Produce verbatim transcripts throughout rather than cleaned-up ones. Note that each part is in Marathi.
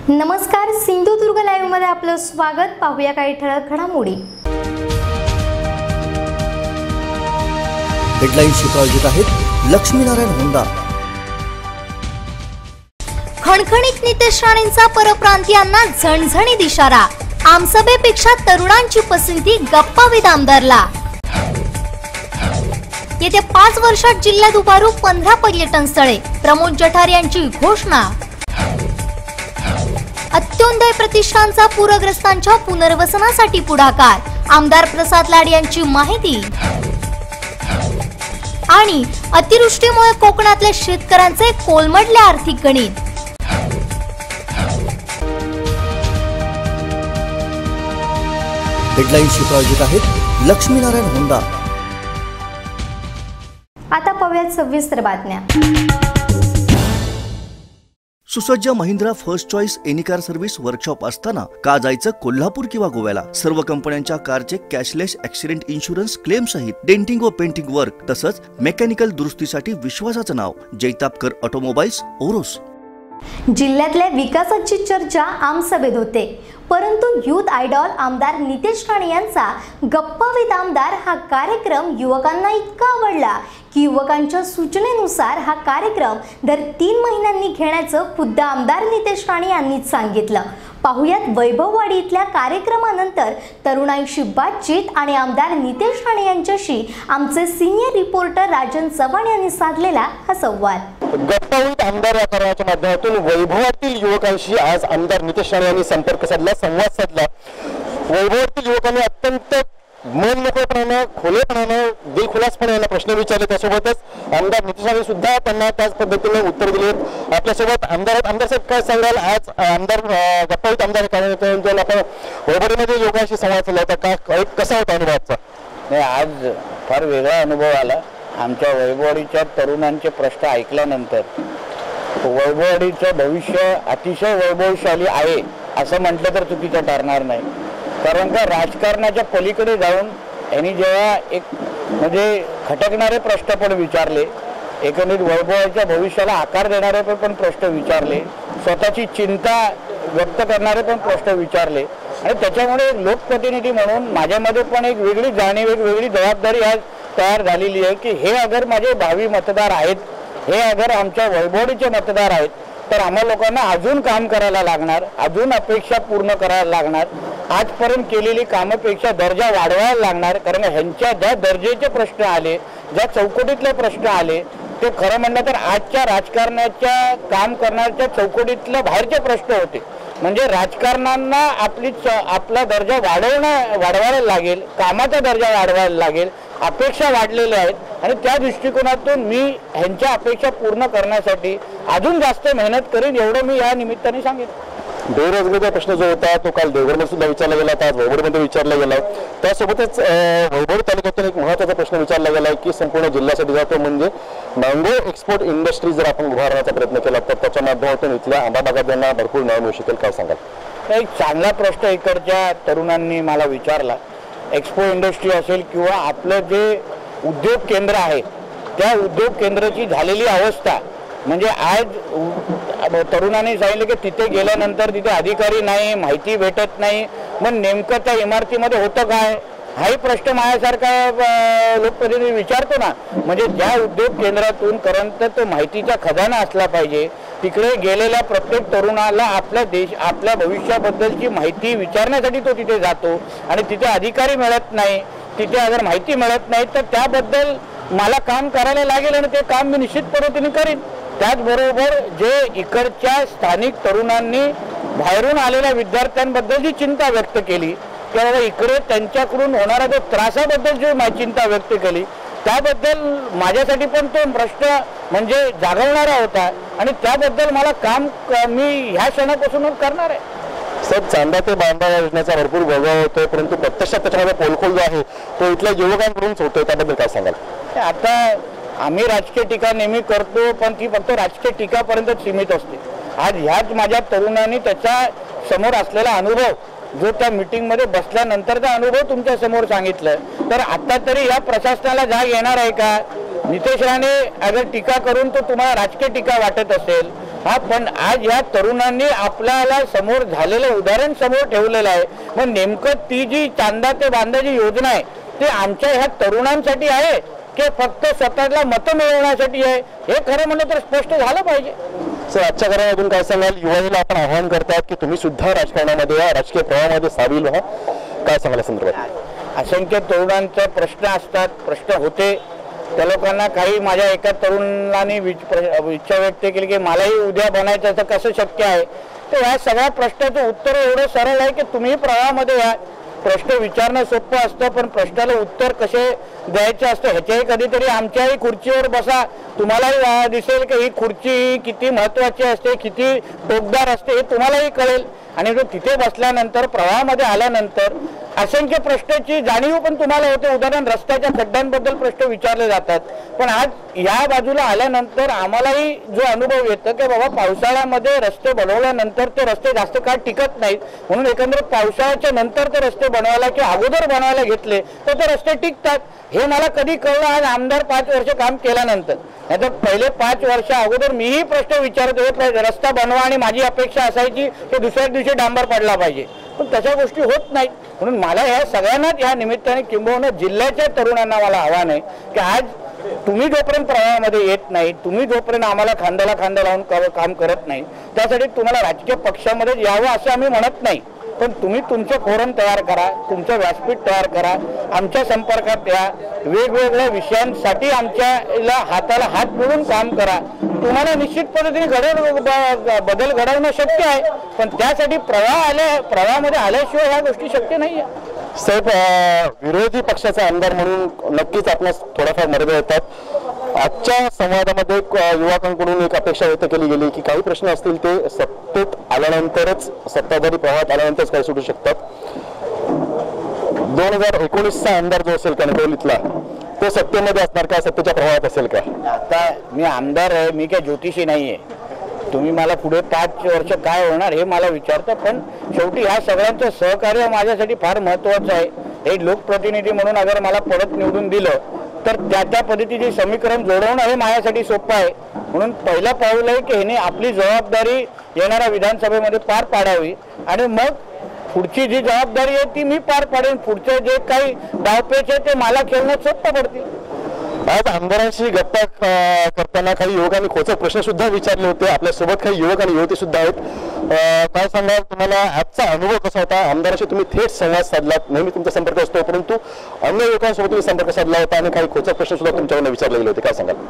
नमस्कार, सिंधुदुर्ग लाईव्ह मध्ये आपलं स्वागत। पाहूया काही ठळक घडामोडी। हेडलाईन्स प्रायोजित आहेत लक्ष्मीनारायण होंडा। खणखणीत नितेश राणेंचा परप्रांतीयांना झणझणीत इशारा। आमसभेपेक्षा तरुणांची पसंती गप्पाविद आमदारला। येत्या पाच वर्षात जिल्ह्यात उभारू पंधरा पर्यटन स्थळे, प्रमोद जठार यांची घोषणा। अत्योदय प्रतिष्ठानचा पूरग्रस्तांच्या पुनर्वसनासाठी पुढाकार, आमदार प्रसाद लाड यांची माहिती। आणि अतिवृष्टीमुळे कोकणातल्या शेतकऱ्यांचे कोलमडले आर्थिक गणित। हेडलाईन्स प्रायोजित आहेत लक्ष्मीनारायण होंडा। आता पाहूया सविस्तर बातम्या। सुसज्ज Mahindra first choice any car service workshop असताना का जायचं कोल्हापूर किंवा गोव्याला। सर्व कंपन्यांच्या कारचे कॅशलेस ऍक्सिडेंट इन्शुरन्स क्लेम सहित डेंटिंग व पेंटिंग वर्क तसंच मेकॅनिकल दुरुस्तीसाठी विश्वासाचं नाव जैतापकर ऑटोमोबाईल्स ओरोस। जिल्ह्यातल्या विकासाची चर्चा आमसभेत होते, परंतु युथ आयडॉल आमदार नितेश राणे यांचा गप्पाविद आमदार हा कार्यक्रम युवकांना इतका आवडला की युवकांच्या सूचनेनुसार हा कार्यक्रम दर तीन महिन्यांनी घेण्याचं खुद्द आमदार नितेश राणे यांनीच सांगितलं। पाहुयात वैभववाडी इथल्या कार्यक्रमानंतर तरुणाईशी बातचीत आणि आमदार नितेश राणे यांच्याशी आमचे सिनियर रिपोर्टर राजन चव्हाण यांनी साधलेला हा संवाद। गप्पाविद आमदार या कार्याच्या माध्यमातून वैभवातील युवकांशी आज आमदार नितेश राणे यांनी संपर्क साधला, संवाद साधला। वैभवातील युवकांनी अत्यंत मनमोकळेपणाने, खुलेपणाने, दिलखुलासपणे यांना प्रश्न विचारले। त्यासोबतच आमदार नितेश राणे सुद्धा त्यांना त्याच पद्धतीने उत्तर दिले। आपल्यासोबत आमदार आमदार साहेब काय सांगाल, आज आमदार गप्पाविद आमदार कार्यालयातून आपण वैभववाडीमध्ये युवकांशी संवाद साधला होता, काय कसा होता अनुभवाचा? नाही, आज फार वेगळा अनुभव आला। आमच्या वैभववाडीच्या तरुणांचे प्रश्न ऐकल्यानंतर वैभववाडीचं भविष्य अतिशय वैभवशाली आहे असं म्हटलं तर चुकीचं ठरणार नाही। कारण का राजकारणाच्या पलीकडे जाऊन यांनी जेव्हा एक म्हणजे खटकणारे प्रश्न पण विचारले, एकंदरीत वैभवाच्या भविष्याला आकार देणारे पण प्रश्न विचारले, स्वतःची चिंता व्यक्त करणारे पण प्रश्न विचारले आणि त्याच्यामुळे लोकप्रतिनिधी म्हणून माझ्यामध्ये पण एक वेगळी जाणीव, एक वेगळी जबाबदारी आज तयार झालेली आहे की हे अगर माझे भावी मतदार आहेत, हे अगर आमच्या वैभववाडीचे मतदार आहेत तर आम्हा लोकांना अजून काम करायला लागणार, अजून अपेक्षा पूर्ण करायला लागणार, आजपर्यंत केलेली कामापेक्षा दर्जा वाढवायला लागणार। कारण ह्यांच्या ज्या दर्जेचे प्रश्न आले, ज्या चौकटीतले प्रश्न आले ते खरं म्हणलं तर आजच्या राजकारणाच्या काम करण्याच्या चौकटीतले बाहेरचे प्रश्न होते। म्हणजे राजकारण्यांना आपली आपला दर्जा वाढवणं वाढवायला लागेल, कामाचा दर्जा वाढवायला लागेल, अपेक्षा वाढलेल्या आहेत आणि त्या दृष्टिकोनातून मी ह्यांच्या अपेक्षा पूर्ण करण्यासाठी अजून जास्त मेहनत करीन, एवढं मी या निमित्ताने सांगेन। बेरोजगारीचा प्रश्न जो होता तो काल देवगडमध्ये सुद्धा विचारला गेला, आज वैभववाडीमध्ये विचारला गेला। त्यासोबतच वैभववाडी तालुक्यातून एक महत्त्वाचा प्रश्न विचारला गेला की संपूर्ण जिल्ह्यासाठी जातो म्हणजे मँगो एक्सपोर्ट इंडस्ट्री जर आपण उभारण्याचा प्रयत्न केला तर त्याच्या माध्यमातून इथल्या आंबा बागायतदारांना भरपूर न्याय मिळू शकेल, काय सांगाल? एक चांगला प्रश्न इकडच्या तरुणांनी मला विचारला। एक्सपो इंडस्ट्री असेल किंवा आपलं जे उद्योग केंद्र आहे त्या उद्योग केंद्राची झालेली अवस्था, म्हणजे आज तरुणांनी सांगितलं की तिथे गेल्यानंतर तिथे अधिकारी नाही, माहिती भेटत नाही, मग नेमकं त्या इमारतीमध्ये होतं काय हाही प्रश्न माझ्यासारखा लोकप्रतिनिधी विचारतो ना। म्हणजे ज्या उद्योग केंद्रातून करंत तो माहितीचा खजाना असला पाहिजे, तिकडे गेलेल्या प्रत्येक तरुणाला आपल्या देश आपल्या भविष्याबद्दलची माहिती विचारण्यासाठी तो तिथे जातो आणि तिथे अधिकारी मिळत नाही, तिथे अगर माहिती मिळत नाही तर त्याबद्दल मला काम करायला लागेल आणि ते काम मी निश्चित पद्धतीने करीन। त्याचबरोबर जे इकडच्या स्थानिक तरुणांनी बाहेरून आलेल्या विद्यार्थ्यांबद्दलची चिंता व्यक्त केली किंवा इकडे त्यांच्याकडून होणारा जो त्रासाबद्दल जी चिंता व्यक्त केली त्याबद्दल माझ्यासाठी पण तो प्रश्न म्हणजे जागवणारा होता आणि त्याबद्दल मला काम मी ह्या क्षणापासूनच करणार आहे। सर, चांदा ते बांधा या योजनेचा भरपूर वैभव होतोय, परंतु प्रत्यक्षात त्याच्यामध्ये पोलखोल जो आहे तो इथल्या युवकांकडूनच होतोय, त्याबद्दल काय सांगाल? आता आम्ही राजकीय टीका नेहमी करतो पण ती फक्त राजकीय टीकापर्यंत सीमित असते। आज ह्याच माझ्या तरुणांनी त्याच्या समोर असलेला अनुभव जो त्या मीटिंगमध्ये बसल्यानंतरचा अनुभव तुमच्या समोर सांगितलं, तर आता तरी या प्रशासनाला जाग येणार आहे का? नितेश राणे अगर टीका करून तो तुम्हाला राजकीय टीका वाटत असेल हा, पण आज या तरुणांनी आपल्याला समोर झालेलं उदाहरण समोर ठेवलेलं आहे. मग नेमकं ती जी चांदा ते बांधाची योजना आहे ते आमच्या ह्या तरुणांसाठी आहे की फक्त स्वतःला मतं मिळवण्यासाठी आहे, हे खरं म्हणलं तर स्पष्ट झालं पाहिजे. सर, आजच्या घरामधून काय सांगाल? युवाईला आपण आवाहन करतात की तुम्ही सुद्धा राजकारणामध्ये या, राजकीय प्रवाहामध्ये सामील व्हा, काय सांगाल संदर्भात? असंख्य तरुणांचे प्रश्न असतात, प्रश्न होते. त्या लोकांना काही माझ्या एका तरुणाने इच्छा व्यक्त केली की मलाही उद्या बनायचं असं कसं शक्य आहे. तर या सगळ्या प्रश्नाचं उत्तर एवढं सरळ आहे की तुम्ही प्रवाहामध्ये या. प्रश्न विचारणं सोपं असतं, पण प्रश्नाला उत्तर कसे द्यायचे असतं ह्याच्याही कधीतरी आमच्याही खुर्चीवर बसा, तुम्हालाही दिसेल की ही खुर्ची किती महत्वाची असते, किती टोकदार असते हे तुम्हालाही कळेल. आणि जो तिथे बसल्यानंतर प्रवाहामध्ये आल्यानंतर असंख्य प्रश्नाची जाणीव पण तुम्हाला होते. उदाहरण रस्त्याच्या खड्ड्यांबद्दल प्रश्न विचारले जातात, पण आज या बाजूला आल्यानंतर आम्हालाही जो अनुभव येतो की बाबा पावसाळ्यामध्ये रस्ते बनवल्यानंतर ते रस्ते जास्त काळ टिकत नाहीत, म्हणून एकंदरीत पावसाळ्याच्या नंतर ते रस्ते बनवायला की अगोदर बनवायला घेतले तर ते रस्ते टिकतात. हे मला कधी कळलं आज आमदार पाच वर्ष काम केल्यानंतर. नाही तर पहिले पाच वर्ष अगोदर मीही प्रश्न विचारत होते, रस्ता बनवा आणि माझी अपेक्षा असायची की दुसऱ्या दिवशी डांबर पडला पाहिजे, पण तशा गोष्टी होत नाहीत. म्हणून मला ह्या सगळ्यांनाच या निमित्ताने किंबहुना जिल्ह्याच्या तरुणांना मला आव्हान आहे की आज तुम्ही जोपर्यंत प्रवाहामध्ये येत नाही, तुम्ही जोपर्यंत आम्हाला खांद्याला खांदा लावून काम करत नाही, त्यासाठी तुम्हाला राजकीय पक्षामध्ये यावं असं आम्ही म्हणत नाही, पण तुम्ही तुमचं फोरम तयार करा, तुमचं व्यासपीठ तयार करा, आमच्या संपर्कात या, वेगवेगळ्या विषयांसाठी आमच्या हाताला हात मिळून काम करा. तुम्हाला निश्चित पद्धतीने घडवून बदल घडवणं शक्य आहे, पण त्यासाठी प्रवाह आल्या प्रवाहामध्ये आल्याशिवाय ह्या गोष्टी शक्य नाही आहे. साहेब, विरोधी पक्षाचा आमदार म्हणून नक्कीच आपणास थोडाफार मर्यादा येतात. आजच्या संवादामध्ये युवकांकडून एक अपेक्षा व्यक्त केली गेली की काही प्रश्न असतील ते सत्तेत आल्यानंतरच, सत्ताधारी प्रवाहात आल्यानंतरच काही सुटू शकतात. दोन हजार एकोणीसचा आमदार जो असेल कणकवलीतला तो सत्तेमध्ये असणार का, सत्तेच्या प्रवाहात असेल का? आता मी आमदार आहे, मी काय ज्योतिषी नाहीये. तुम्ही मला पुढे पाच वर्ष काय होणार हे मला विचारता, पण शेवटी ह्या सगळ्यांचं सहकार्य माझ्यासाठी फार महत्वाचं आहे. हे लोकप्रतिनिधी म्हणून अगर मला परत निवडून दिलं तर त्या त्या पद्धतीचे समीकरण जोडवणं हे माझ्यासाठी सोपं आहे. म्हणून पहिलं पाऊल आहे की ह्याने आपली जबाबदारी येणाऱ्या विधानसभेमध्ये पार पाडावी आणि मग पुढची जी जबाबदारी आहे ती मी पार पाडेन. पुढचे जे काही डावपेच आहे ते मला खेळण्यात सोपं पडतील. आज आमदारांशी गप्पा करताना काही युवकांनी खोचक प्रश्न सुद्धा विचारले होते. आपल्यासोबत काही युवक आणि युवती सुद्धा आहेत. काय सांगाल, तुम्हाला आजचा अनुभव कसा होता? आमदारांशी तुम्ही थेट संवाद साधलात, नेहमी तुमचा संपर्क असतो, परंतु अन्य युवकांसोबत तुम्ही संपर्क साधला होता आणि काही खोचक प्रश्न सुद्धा तुमच्याकडून विचारले गेले होते, काय सांगाल?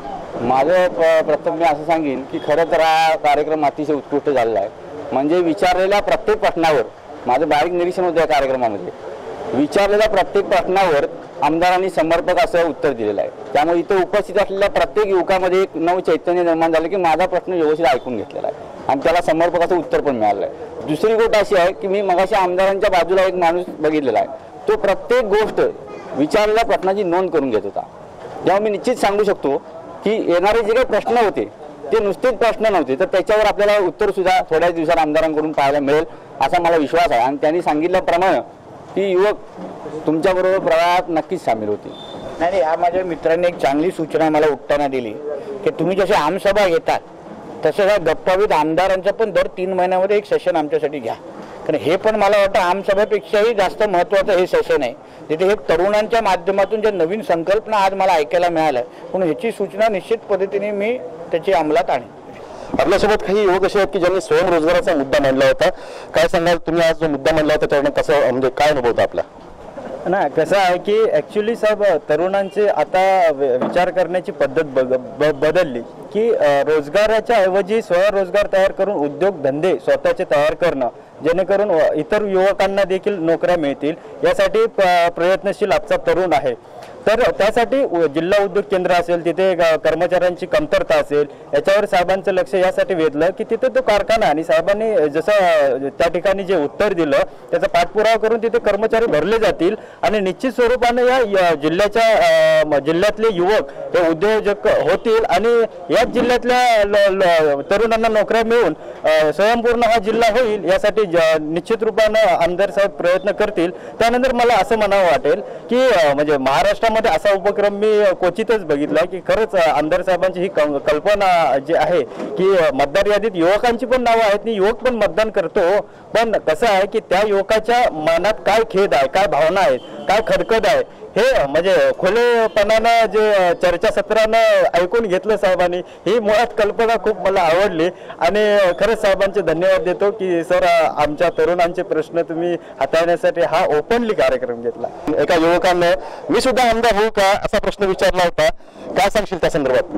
माझं प्रथम मी असं सांगेन की खरं तर हा कार्यक्रम अतिशय उत्कृष्ट झालेला आहे. म्हणजे विचारलेल्या प्रत्येक प्रश्नावर माझं बारीक निरीक्षण होतं. या कार्यक्रमामध्ये विचारलेल्या प्रत्येक प्रश्नावर आमदारांनी समर्पक असं उत्तर दिलेलं आहे. त्यामुळे इथं उपस्थित असलेल्या प्रत्येक युवकामध्ये एक नव चैतन्य निर्माण झालं की माझा प्रश्न व्यवस्थित ऐकून घेतलेला आहे आणि त्याला समर्पक असं उत्तर पण मिळालं आहे. दुसरी गोष्ट अशी आहे की मी मगाशी आमदारांच्या बाजूला एक माणूस बघितलेला आहे, तो प्रत्येक गोष्ट विचारलेल्या प्रश्नाची नोंद करून घेत होता. जेव्हा मी निश्चित सांगू शकतो की येणारे जे काही प्रश्न होते ते नुसतेच प्रश्न नव्हते, तर त्याच्यावर आपल्याला उत्तर सुद्धा थोड्याच दिवसात आमदारांकडून पाहायला मिळेल असा मला विश्वास आहे. आणि त्यांनी सांगितल्याप्रमाणे की युवक तुमच्याबरोबर प्रवाहात नक्कीच सामील होतील. नाही नाही, या माझ्या मित्रांनी एक चांगली सूचना मला उठताना दिली की तुम्ही जसे आमसभा घेतात तसं गप्पावीत आमदारांचं पण दर तीन महिन्यामध्ये एक सेशन आमच्यासाठी घ्या. कारण हे पण मला वाटतं आमसभेपेक्षाही जास्त महत्त्वाचं हे सेशन आहे, जिथे हे तरुणांच्या माध्यमातून ज्या नवीन संकल्पना आज मला ऐकायला मिळाल्या, म्हणून ह्याची सूचना निश्चित पद्धतीने मी त्याची अंमलात आणेन. आपल्यासोबत काही युवक असे आहेत की ज्यांनी स्वयंरोजगाराचा मुद्दा मांडला होता. काय सांगाल, तुम्ही आज जो मुद्दा मांडला होता त्याच्यावर कसं, म्हणजे काय अनुभव होता आपला? ना कसं आहे की ॲक्च्युली साहेब तरुणांचे आता विचार करण्याची पद्धत बग ब बदलली की रोजगाराच्या ऐवजी स्वरोजगार तयार करून उद्योग धंदे स्वतःचे तयार करणं, जेणेकरून इतर युवकांना देखील नोकऱ्या मिळतील यासाठी प्रयत्नशील आजचा तरुण आहे. तर त्यासाठी जिल्हा उद्योग केंद्र असेल, तिथे कर्मचाऱ्यांची कमतरता असेल, याच्यावर साहेबांचं लक्ष यासाठी वेधलं की तिथे तो कारखाना आणि साहेबांनी जसं त्या ठिकाणी जे उत्तर दिलं त्याचा पाठपुरावा करून तिथे कर्मचारी भरले जातील आणि निश्चित स्वरूपाने या जिल्ह्याच्या जिल्ह्यातले युवक हे उद्योजक होतील आणि याच जिल्ह्यातल्या तरुणांना नोकऱ्या मिळून स्वयंपूर्ण हा जिल्हा होईल यासाठी निश्चित रूपानं आमदार साहेब प्रयत्न करतील त्यानंतर मला असं म्हणावं वाटेल की म्हणजे महाराष्ट्रामध्ये असा उपक्रम मी क्वचितच बघितला की खरंच आमदार साहेबांची ही कल्पना जी आहे की मतदार यादीत युवकांची पण नावं आहेत आणि युवक पण मतदान करतो, पण कसं आहे की त्या युवकाच्या मनात काय खेद आहे, काय भावना आहेत, काय खदखद आहे हे म्हणजे खुलेपणानं जे चर्चासत्रानं ऐकून घेतलं साहेबांनी, ही मुळात कल्पना खूप मला आवडली आणि खरंच साहेबांचे धन्यवाद देतो की सर आमच्या तरुणांचे प्रश्न तुम्ही हाताळण्यासाठी हा ओपनली कार्यक्रम घेतला. एका युवकांना मी सुद्धा आमदार होऊ का असा प्रश्न विचारला होता, काय सांगशील त्या संदर्भात?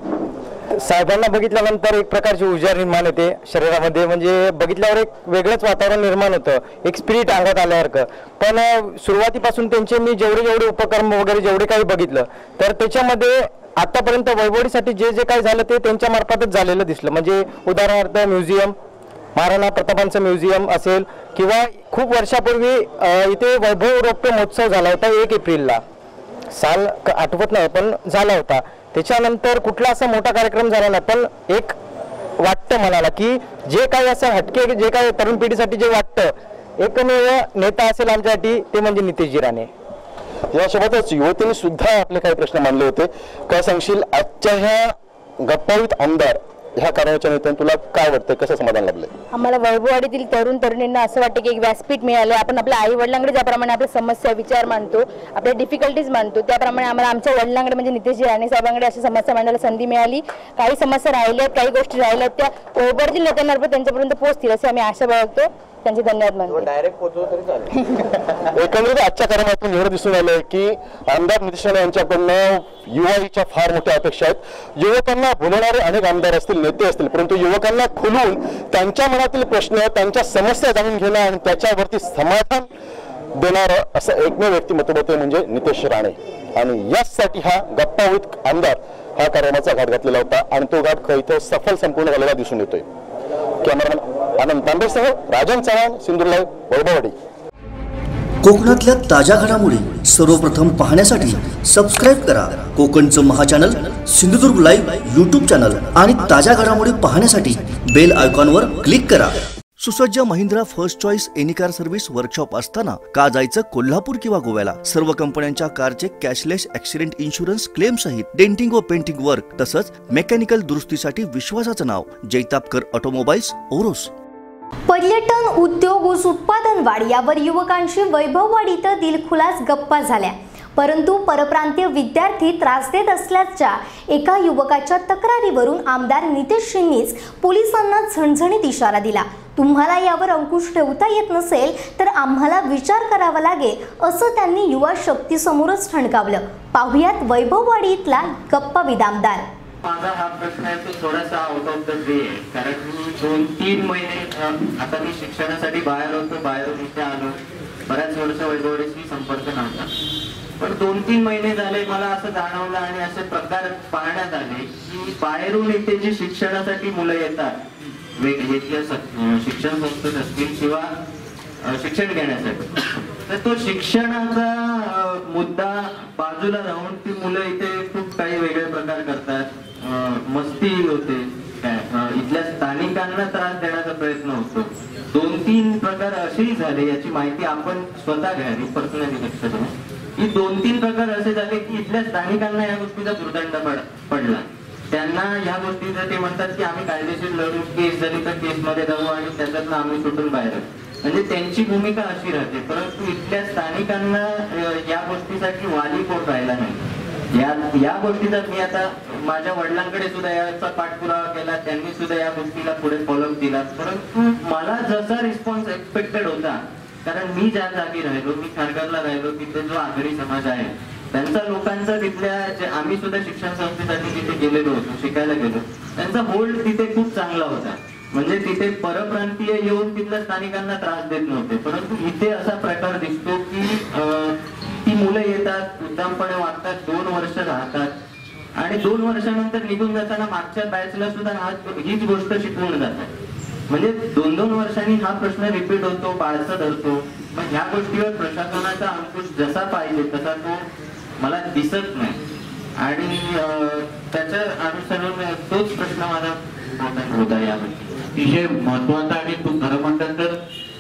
साहेबांना बघितल्यानंतर एक प्रकारची ऊर्जा निर्माण होते शरीरामध्ये, म्हणजे बघितल्यावर एक वेगळंच वातावरण निर्माण होतं, एक स्पिरिट अंगात आल्यासारखं. पण सुरुवातीपासून त्यांचे मी जेवढे जेवढे उपक्रम वगैरे जेवढे काही बघितलं तर त्याच्यामध्ये आतापर्यंत वैभववाडीसाठी जे जे काही झालं ते त्यांच्या मार्फतच झालेलं दिसलं. म्हणजे उदाहरणार्थ म्युझियम, महाराणा प्रतापांचं म्युझियम असेल किंवा खूप वर्षापूर्वी इथे वैभव रोपटे महोत्सव झाला होता एक एप्रिलला, साल आठवत नाही पण झाला होता. त्याच्यानंतर कुठला असा मोठा कार्यक्रम झाला नाही, पण एक वाटतं मनाला की जे काही असं हटके जे काही तरुण पिढीसाठी जे वाटतं एकमेव नेता असेल आमच्यासाठी ते म्हणजे नितेशजी राणे. यासोबतच युवतींनी सुद्धा आपले काही प्रश्न मांडले होते. काय सांगशील आजच्या ह्या गप्पावीत आमदार ह्या कारणाच्या नेत्याने तुला काय वाटतं, कसं समाधान लाभलंय? आम्हाला वैभववाडीतील तरुण तरुणींना असं वाटतं की एक व्यासपीठ मिळालं. आपण आपल्या आई वडिलांकडे ज्याप्रमाणे आपल्या समस्या विचार मांडतो, आपल्या डिफिकल्टीज मांडतो, त्याप्रमाणे आम्हाला आमच्या वडिलांकडे म्हणजे नितेशजी राणे साहेबांकडे अशा समस्या मांडायला संधी मिळाली. काही समस्या राहिल्यात, काही गोष्टी राहिल्यात त्या वैभववाडीतील नेत्यांमार्फत त्यांच्यापर्यंत पोहोचतील असे आम्ही आशा बाळगतो. त्यांचे धन्यवाद मानतो. डायरेक्ट पोहोचलो तरी चालेल. एकंदरीत आजच्या कार्यक्रमातून एवढं दिसून आलंय की आमदार नितेश राणे यांच्याकडनं युवाईच्या फार मोठ्या अपेक्षा आहेत. युवकांना बोलणारे अनेक आमदार असतील, नेते असतील, परंतु युवकांना खुलून त्यांच्या मनातील प्रश्न, त्यांच्या समस्या जाणून घेणं आणि त्याच्यावरती समाधान देणारं असं एकमेव व्यक्तिमत्व म्हणजे नितेश राणे. आणि याचसाठी हा गप्पावीत आमदार हा कार्यक्रमाचा घाट घातलेला होता आणि तो घाट इथं सफल संपूर्ण झालेला दिसून येतोय. कॅमेरामॅन आनंद तांबेसह राजन चव्हाण, सिंधुदुर्ग लाईव्ह, वैभववाडी. कोकणातल्या ताज्या घडामोडी सर्वप्रथम पाहण्यासाठी सबस्क्राईब करा कोकणचं महाचॅनल सिंधुदुर्ग लाईव्ह यूट्यूब चॅनल आणि ताज्या घडामोडी पाहण्यासाठी बेल आयकॉनवर क्लिक करा. सुसज्ज Mahindra first choice any car service workshop असताना का जायचं कोल्हापूर किंवा गोव्याला? सर्व कंपन्यांच्या कारचे कॅशलेस ॲक्सिडेंट इन्शुरन्स क्लेम सहित डेंटिंग व पेंटिंग वर्क तसंच मेकॅनिकल दुरुस्तीसाठी विश्वासाचं नाव जैतापकर ऑटोमोबाईल्स, ओरोस. पर्यटन उद्योग ऊस उत्पादन वाढ यावर युवकांशी वैभववाडीत दिलखुलास गप्पा झाल्या. परंतु परप्रांतीय विद्यार्थी त्रास देत असल्याच्या एका युवकाच्या तक्रारीवरून आमदार नितेशजींनीच पोलिसांना झणझणीत इशारा दिला. तुम्हाला यावर अंकुश ठेवता येत नसेल तर आम्हाला विचार करावा लागेल असं त्यांनी युवा शक्ती समोरच ठणकावलं. पाहुयात वैभववाडीतला गप्पावीत आमदार. माझा हा प्रश्न आहे तो थोडासा आउट ऑफ द वे आहे, कारण मी दोन तीन महिने आता मी शिक्षणासाठी बाहेर होतो, बाहेरून इथे आलो. बऱ्याच वर्ष वैभववाडीशी संपर्क नव्हता, पण दोन तीन महिने झाले मला असं जाणवलं आणि असे प्रकार पाहण्यात आले की बाहेरून इथे जी शिक्षणासाठी मुलं येतात, वेगवेगळ्या शिक्षण संस्थेत असतील किंवा शिक्षण घेण्यासाठी, तर तो शिक्षणाचा मुद्दा बाजूला राहून ती मुलं इथे खूप काही वेगळे प्रकार करतात, मस्ती होते, इथल्या स्थानिकांना त्रास देण्याचा प्रयत्न होतो. दोन तीन प्रकार असेही झाले, याची माहिती आपण स्वतः घ्यावी, पर्सनली लक्ष देऊन. ही दोन तीन प्रकार असे झाले की इथल्या स्थानिकांना या गोष्टीचा दुर्दंड पडला. त्यांना ह्या गोष्टीचं ते म्हणतात की आम्ही कायदेशीर लढू, केस झाली तर केसमध्ये जाऊ आणि त्याच्यातनं आम्ही सुटून बाहेर. म्हणजे त्यांची भूमिका अशी राहते, परंतु इथल्या स्थानिकांना या गोष्टीसाठी वाली कोण राहिला नाही. या या गोष्टीचा मी आता माझ्या वडिलांकडे सुद्धा याचा पाठपुरावा केला, त्यांनी सुद्धा या गोष्टीला पुढे फॉलोअप दिला. परंतु मला जसा रिस्पॉन्स एक्सपेक्टेड होता, कारण मी ज्या जागी राहिलो, मी खारघरला राहिलो, तिथे जो आगरी समाज आहे त्यांचा लोकांचा तिथल्या, आम्ही सुद्धा शिक्षण संस्थेसाठी तिथे गेलेलो होतो, शिकायला गेलो, त्यांचा होल्ड तिथे खूप चांगला होता. म्हणजे तिथे परप्रांतीय येऊन तिथल्या स्थानिकांना त्रास देत नव्हते. परंतु इथे असा प्रकार दिसतो की ती मुलं येतात, उद्दामपणे वागतात, दोन वर्ष राहतात आणि दोन वर्षानंतर निघून जाताना मागच्या बॅचला सुद्धा हीच गोष्ट शिकवून जातात. म्हणजे दोन दोन वर्षांनी हा प्रश्न रिपीट होतो, बाळसा धरतो. मग ह्या गोष्टीवर प्रशासनाचा अंकुश जसा पाहिजे तसा तो मला दिसत नाही आणि त्याच्या अनुसरून तोच प्रश्न माझा होता यामध्ये. अतिशय महत्वाचा आणि तू खरं म्हणतात तर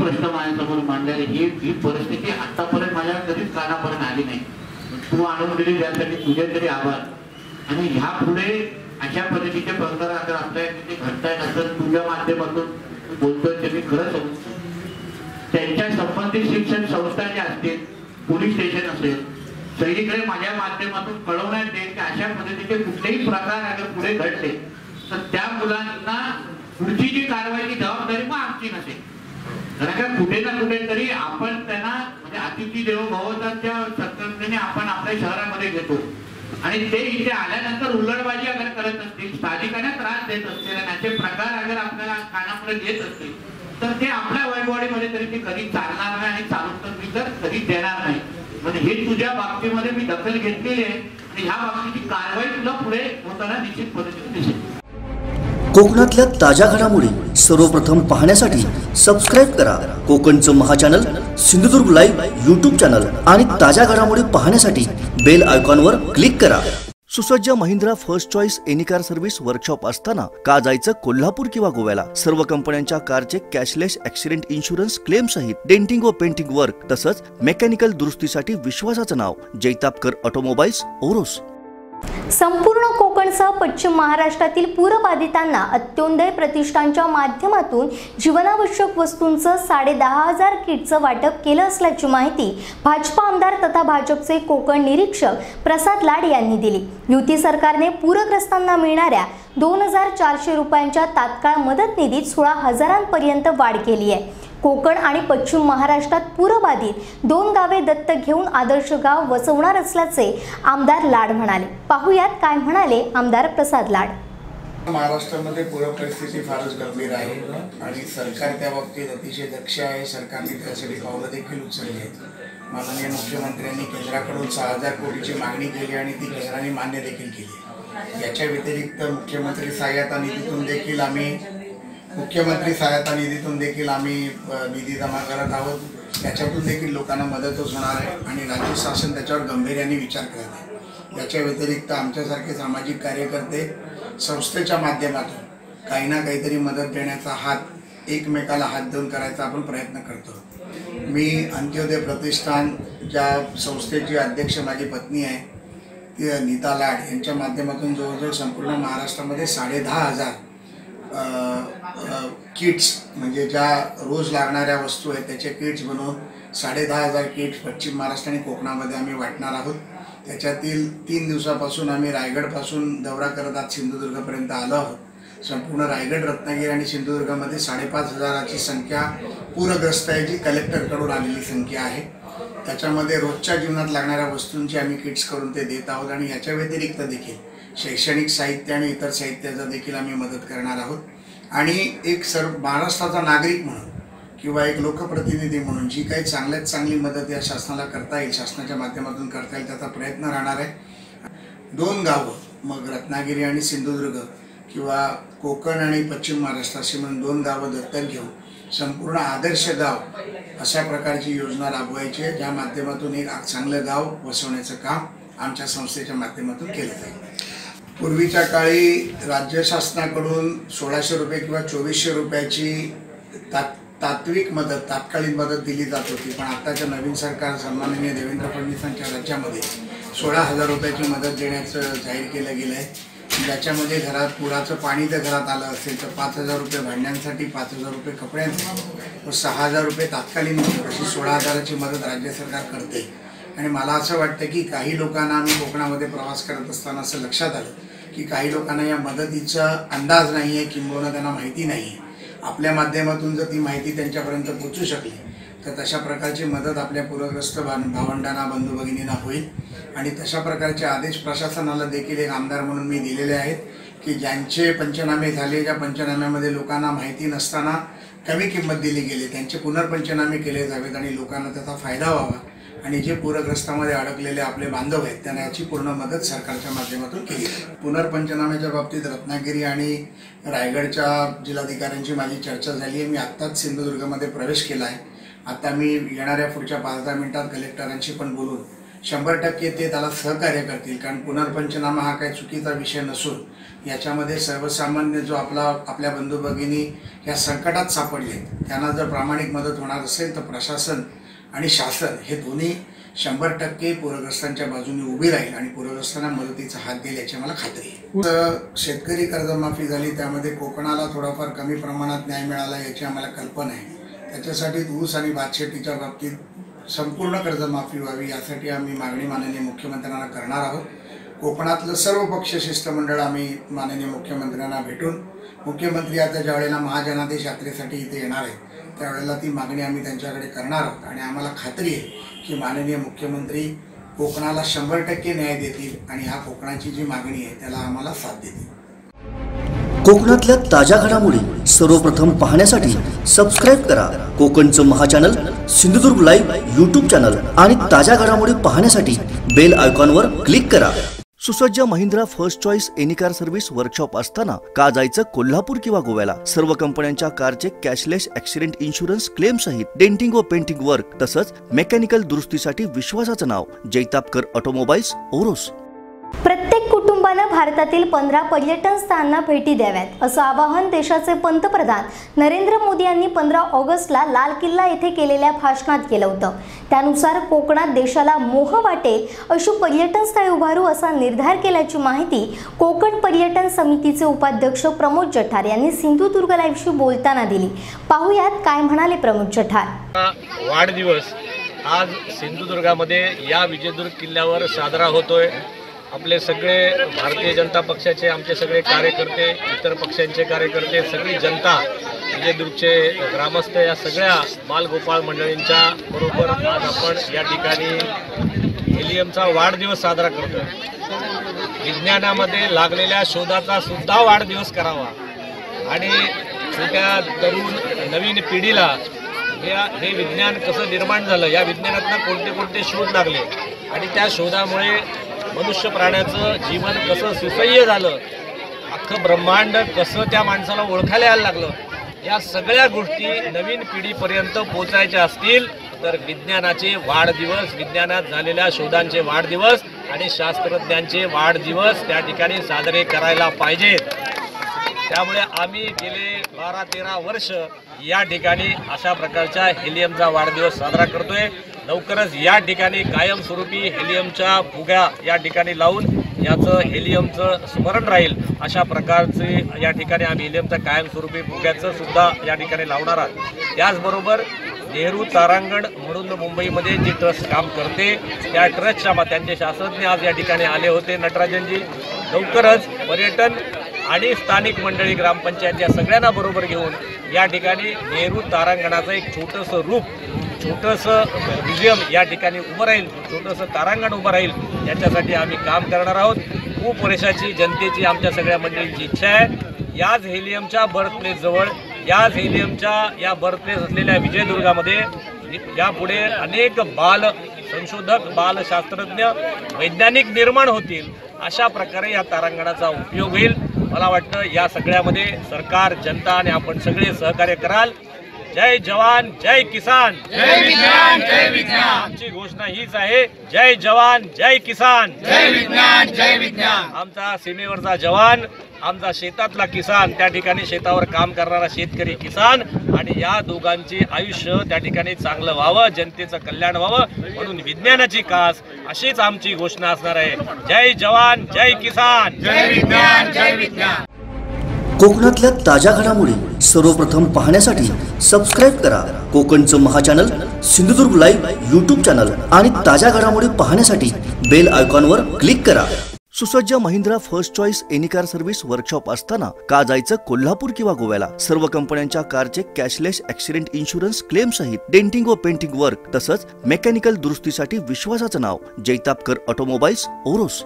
प्रश्न माझ्यासमोर मांडलेले, ही ही परिस्थिती आतापर्यंत माझ्या कधीच कानापर्यंत आली नाही. तू आणून दिली त्यासाठी तुझे तरी आभार. आणि ह्या पुढे अशा पद्धतीचे प्रकार अगर आपल्या तिथे घडताय नसेल, तुझ्या माध्यमातून बोलतोय ते मी खरंच त्यांच्या संबंधित शिक्षण संस्था ज्या असतील, पोलीस स्टेशन असेल, सगळीकडे माझ्या माध्यमातून कळवण्यात येईल की अशा पद्धतीचे कुठलेही प्रकार अगर पुढे घडले तर त्या मुलांना पुढची जी कारवाईची जबाबदारी मग आमची नसेल. कारण का कुठे ना कुठेतरी आपण त्यांना म्हणजे अतिथी देवो भवताच्या संकल्पनेने आपण आपल्या शहरामध्ये घेतो आणि ते इथे आल्यानंतर उल्लडबाजी अगर करत असतील, स्थानिकांना त्रास देत असतील आणि असे प्रकार अगर आपल्याला कानापर्यंत येत असतील तर ते आपल्या वैभवाडीमध्ये तरी ते कधी चालणार नाही आणि चालून तर मी तर कधी देणार नाही. म्हणजे हे तुझ्या बाबतीमध्ये मी दखल घेतलेली आहे आणि ह्या बाबतीची कारवाई तुला पुढे होताना निश्चित पद्धतीने दिसेल. कोकणातल्या ताज्या घडामोडी सर्वप्रथम पाहण्यासाठी सबस्क्राईब करा कोकणचं महाचॅनल सिंधुदुर्ग लाईव्ह यूट्यूब चॅनल आणि ताज्या घडामोडी पाहण्यासाठी बेल आयकॉनवर क्लिक करा. सुसज्ज Mahindra first choice any car service workshop असताना का जायचं कोल्हापूर किंवा गोव्याला? सर्व कंपन्यांच्या कारचे कॅशलेस ॲक्सिडेंट इन्शुरन्स क्लेम सहित डेंटिंग व पेंटिंग वर्क तसंच मेकॅनिकल दुरुस्तीसाठी विश्वासाचं नाव जैतापकर ऑटोमोबाईल्स ओरोस. संपूर्ण कोकणसह पश्चिम महाराष्ट्रातील पूरबाधितांना अंत्योदय प्रतिष्ठानच्या माध्यमातून जीवनावश्यक वस्तूंचं साडे दहा हजार किटचं वाटप केलं असल्याची माहिती भाजपा आमदार तथा भाजपचे कोकण निरीक्षक प्रसाद लाड यांनी दिली. युती सरकारने पूरग्रस्तांना मिळणाऱ्या दोन हजार चारशे रुपयांच्या तात्काळ मदत निधीत सोळा हजारांपर्यंत वाढ केली आहे. कोकण आणि पश्चिम महाराष्ट्रात पूरबाधित दोन गावे दत्तक घेऊन आदर्श गाव वसवणार असल्याचे आमदार लाड म्हणाले. पाहुयात काय म्हणाले आमदार प्रसाद लाड. महाराष्ट्रामध्ये पूर परिस्थिती फारच गंभीर आहे आणि सरकार त्या बाबतीत अतिशय दक्ष आहे. सरकारने त्यासाठी पावलं देखील उचलली आहेत. माननीय मुख्यमंत्र्यांनी केंद्राकडून सहा हजार कोटीची मागणी केली आणि ती केंद्राने मान्य देखील केली. याच्या व्यतिरिक्त मुख्यमंत्री सहाय्यता निधीतून देखील आम्ही मुख्यमंत्री सहायता निधीतून देखील आम्ही निधी जमा करत आहोत. त्याच्यातून देखील लोकांना मदतच होणार आहे आणि राज्य शासन त्याच्यावर गंभीर्याने विचार करत आहे. याच्या व्यतिरिक्त आमच्यासारखे सामाजिक कार्यकर्ते संस्थेच्या माध्यमातून काही ना काहीतरी मदत देण्याचा हात एकमेकाला हात देऊन करायचा आपण प्रयत्न करतो. मी अंत्योदय प्रतिष्ठान ज्या संस्थेची अध्यक्ष माझी पत्नी आहे ती नीता लाड यांच्या माध्यमातून जवळजवळ संपूर्ण महाराष्ट्रामध्ये साडे दहा हजार किट्स म्हणजे ज्या रोज लागणाऱ्या वस्तू आहेत त्याचे किट्स बनवून साडे दहा हजार किट्स पश्चिम महाराष्ट्र आणि कोकणामध्ये आम्ही वाटणार आहोत. त्याच्यातील तीन दिवसापासून आम्ही रायगडपासून दौरा करत आज सिंधुदुर्गपर्यंत आलो आहोत. संपूर्ण रायगड, रत्नागिरी आणि सिंधुदुर्गामध्ये साडेपाच हजाराची संख्या पूरग्रस्त आहे जी कलेक्टरकडून आलेली संख्या आहे. त्याच्यामध्ये रोजच्या जीवनात लागणाऱ्या वस्तूंची आम्ही किट्स करून ते देत आहोत आणि याच्या व्यतिरिक्त देखील शैक्षणिक साहित्य आणि इतर साहित्याचं देखील आम्ही मदत करणार आहोत. आणि एक सर्व महाराष्ट्राचा नागरिक म्हणून किंवा एक लोकप्रतिनिधी म्हणून जी काही चांगल्यात चांगली मदत या शासनाला करता येईल, शासनाच्या माध्यमातून करता येईल त्याचा प्रयत्न राहणार आहे. दोन गावं मग रत्नागिरी आणि सिंधुदुर्ग किंवा कोकण आणि पश्चिम महाराष्ट्र अशी म्हणून दोन गावं दत्तक घेऊन संपूर्ण आदर्श गाव अशा प्रकारची योजना राबवायची आहे ज्या माध्यमातून एक चांगलं गाव वसवण्याचं काम आमच्या संस्थेच्या माध्यमातून केलं जाईल. पूर्वीच्या काळी राज्य शासनाकडून सोळाशे रुपये किंवा चोवीसशे रुपयाची तात तात्विक मदत तात्कालीन मदत दिली जात होती. पण आताच्या नवीन सरकार सन्माननीय देवेंद्र फडणवीसांच्या राज्यामध्ये सोळा हजार रुपयाची मदत देण्याचं जाहीर केलं गेलं आहे. ज्याच्यामध्ये घरात पुराचं पाणी जर घरात आलं असेल तर पाच हजार रुपये भांड्यांसाठी, पाच हजार रुपये कपड्यांसाठी व सहा हजार रुपये तात्कालीन मदत अशी सोळा हजाराची मदत राज्य सरकार करते. आणि मला असं वाटतं की काही लोकांना आम्ही कोकणामध्ये प्रवास करत असताना असं लक्षात आलं की काही लोकांना या मदतीचा अंदाज नाही आहे किंबहुना त्यांना माहिती नाही आहे. आपल्या माध्यमातून जर ती माहिती त्यांच्यापर्यंत पोचू शकली तर तशा प्रकारची मदत आपल्या पूरग्रस्त भावंडांना, बंधू भगिनींना होईल. आणि तशा प्रकारचे आदेश प्रशासनाला देखील एक आमदार म्हणून मी दिलेले आहेत की ज्यांचे पंचनामे झाले, ज्या पंचनाम्यामध्ये लोकांना माहिती नसताना कमी किंमत दिली गेली त्यांचे पुनर्पंचनामे केले जावेत आणि लोकांना त्याचा फायदा व्हावा आणि जे पूरग्रस्तामध्ये अडकलेले आपले बांधव आहेत त्यांना याची पूर्ण मदत सरकारच्या माध्यमातून केली जाईल. पुनर्पंचनाम्याच्या बाबतीत रत्नागिरी आणि रायगडच्या जिल्हाधिकाऱ्यांची माझी चर्चा झाली आहे. मी आत्ताच सिंधुदुर्गमध्ये प्रवेश केला आहे. आता मी येणाऱ्या पुढच्या पाच दहा मिनिटात कलेक्टरांशी पण बोलून शंभर टक्के ते त्याला सहकार्य करतील, कारण पुनर्पंचनामा हा काही चुकीचा विषय नसून याच्यामध्ये सर्वसामान्य जो आपला आपल्या बंधू भगिनी या संकटात सापडले त्यांना जर प्रामाणिक मदत होणार असेल तर प्रशासन आणि शासन हे दोन्ही शंभर टक्के पूरग्रस्तांच्या बाजूने उभी राहील आणि पूरग्रस्तांना मदतीचा हात देईल याची मला खात्री आहे. शेतकरी कर्जमाफी झाली, त्यामध्ये कोकणाला थोडाफार कमी प्रमाणात न्याय मिळाला याची आम्हाला कल्पना आहे. त्याच्यासाठी ऊस आणि भातशेतीच्या बाबतीत संपूर्ण कर्जमाफी व्हावी यासाठी आम्ही मागणी माननीय मुख्यमंत्र्यांना करणार आहोत. कोकणातलं सर्व पक्ष शिष्टमंडळ आम्ही माननीय मुख्यमंत्र्यांना भेटून, मुख्यमंत्री आता ज्या वेळेला महाजनादेश यात्रेसाठी इथे येणार आहे त्यावेळेला ती मागणी आम्ही त्यांच्याकडे करणार आहोत आणि आम्हाला खात्री आहे की माननीय मुख्यमंत्री कोकणाला शंभर टक्के न्याय देतील आणि हा कोकणाची जी मागणी आहे त्याला आम्हाला साथ देतील. कोकणातल्या ताज्या घडामोडी सर्वप्रथम पाहण्यासाठी सबस्क्राईब करा कोकणचं महाचॅनल सिंधुदुर्ग लाईव्ह यूट्यूब चॅनल आणि ताज्या घडामोडी पाहण्यासाठी बेल आयकॉनवर क्लिक करा. सुसज्ज Mahindra first choice any car service workshop असताना का जायचं कोल्हापूर किंवा गोव्याला? सर्व कंपन्यांच्या कारचे कॅशलेस ॲक्सिडेंट इन्शुरन्स क्लेम सहित डेंटिंग व पेंटिंग वर्क तसंच मेकॅनिकल दुरुस्तीसाठी विश्वासाचं नाव जैतापकर ऑटोमोबाईल्स ओरोस. प्रत्येक कुटुंबानं भारतातील पंधरा पर्यटन स्थळांना भेटी द्याव्यात असं आवाहन देशाचे पंतप्रधान नरेंद्र मोदी यांनी पंधरा ऑगस्टला लाल किल्ला येथे केलेल्या भाषणात केलं होतं. त्यानुसार कोकणात देशाला मोह वाटेल अशी पर्यटन स्थळे उभारू असा निर्धार केल्याची माहिती कोकण पर्यटन समितीचे उपाध्यक्ष प्रमोद जठार यांनी सिंधुदुर्ग लाईव्हशी बोलताना दिली. पाहुयात काय म्हणाले प्रमोद जठार. वाढदिवस आज सिंधुदुर्गामध्ये या विजयदुर्ग किल्ल्यावर साजरा होतोय. आपले सगळे भारतीय जनता पक्षाचे आमचे सगळे कार्यकर्ते, इतर पक्षांचे कार्यकर्ते, सगळी जनता, विजयदुर्गचे ग्रामस्थ या सगळ्या बालगोपाळ मंडळींच्या बरोबर आज आपण या ठिकाणी हेलियमचा वाढदिवस साजरा करतोय. विज्ञानामध्ये लागलेल्या शोधाचा सुद्धा वाढदिवस करावा आणि छोट्या तरुण नवीन पिढीला हे विज्ञान कसं निर्माण झालं, या विज्ञानातनं कोणते कोणते शोध लागले आणि त्या शोधामुळे मनुष्य प्राण्याचं जीवन कसं सुसह्य झालं, अख्खं ब्रह्मांड कसं त्या माणसाला ओळखायला यायला लागलं, या सगळ्या गोष्टी नवीन पिढीपर्यंत पोचायच्या असतील तर विज्ञानाचे वाढदिवस, विज्ञानात झालेल्या शोधांचे वाढदिवस आणि शास्त्रज्ञांचे वाढदिवस त्या ठिकाणी साजरे करायला पाहिजेत. त्यामुळे आम्ही गेले बारा तेरा वर्ष या ठिकाणी अशा प्रकारच्या हेलियमचा वाढदिवस साजरा करतोय. लवकरच या ठिकाणी कायमस्वरूपी हेलियमच्या फुग्या या ठिकाणी लावून याचं हेलियमचं स्मरण राहील अशा प्रकारचे या ठिकाणी आम्ही हेलियमच्या कायमस्वरूपी फुग्याचं सुद्धा या ठिकाणी लावणार आहोत. त्याचबरोबर नेहरू तारांगण म्हणून मुंबईमध्ये जी ट्रस्ट काम करते त्या ट्रस्टच्या त्यांचे शास्त्रज्ञ आज या ठिकाणी आले होते. नटराजनजी लवकरच पर्यटन आणि स्थानिक मंडळी, ग्रामपंचायत या सगळ्यांना बरोबर घेऊन या ठिकाणी नेहरू तारांगणाचं एक छोटंसं रूप, छोटंसं म्युझियम या ठिकाणी उभं राहील, छोटंसं तारांगण उभं राहील, याच्यासाठी आम्ही काम करणार आहोत. खूप वर्षाची जनतेची आमच्या सगळ्या मंडळींची इच्छा आहे. याच हेलियमच्या बर्थप्लेसजवळ, याच हेलियमच्या या बर्थप्लेस असलेल्या विजयदुर्गामध्ये यापुढे अनेक बाल संशोधक, बालशास्त्रज्ञ, वैज्ञानिक निर्माण होतील. अशा प्रकारे या तारांगणाचा उपयोग होईल. मला वाटतं या सगळ्यामध्ये सरकार, जनता आणि आपण सगळे सहकार्य कराल. जय जवान, जय किसान, जय विज्ञान, जय विज्ञान. आमची घोषणा हीच आहे, जय जवान, जय किसान, जय विज्ञान, जय विज्ञान. आमचा सीमेवरचा जवान, आमचा शेतातला किसान, त्या ठिकाणी शेतावर काम करणारा शेतकरी किसान आणि या दोघांचे आयुष्य त्या ठिकाणी चांगलं व्हावं, जनतेचं कल्याण व्हावं म्हणून विज्ञानाची कास अशीच आमची घोषणा असणार आहे. जय जवान, जय किसान, जय विज्ञान, जय विज्ञान. कोकणातल्या ताज्या घडामोडी सर्वप्रथम पाहण्यासाठी सबस्क्राईब करा कोकणचं महाचॅनल सिंधुदुर्ग लाईव्ह यूट्यूब चॅनल आणि ताज्या घडामोडी पाहण्यासाठी बेल आयकॉनवर क्लिक करा. सुसज्ज Mahindra first choice any car service workshop असताना का जायचं कोल्हापूर किंवा गोव्याला? सर्व कंपन्यांच्या कारचे कॅशलेस ॲक्सिडेंट इन्शुरन्स क्लेम सहित डेंटिंग व पेंटिंग वर्क तसंच मेकॅनिकल दुरुस्तीसाठी विश्वासाचं नाव जैतापकर ऑटोमोबाईल्स ओरोस.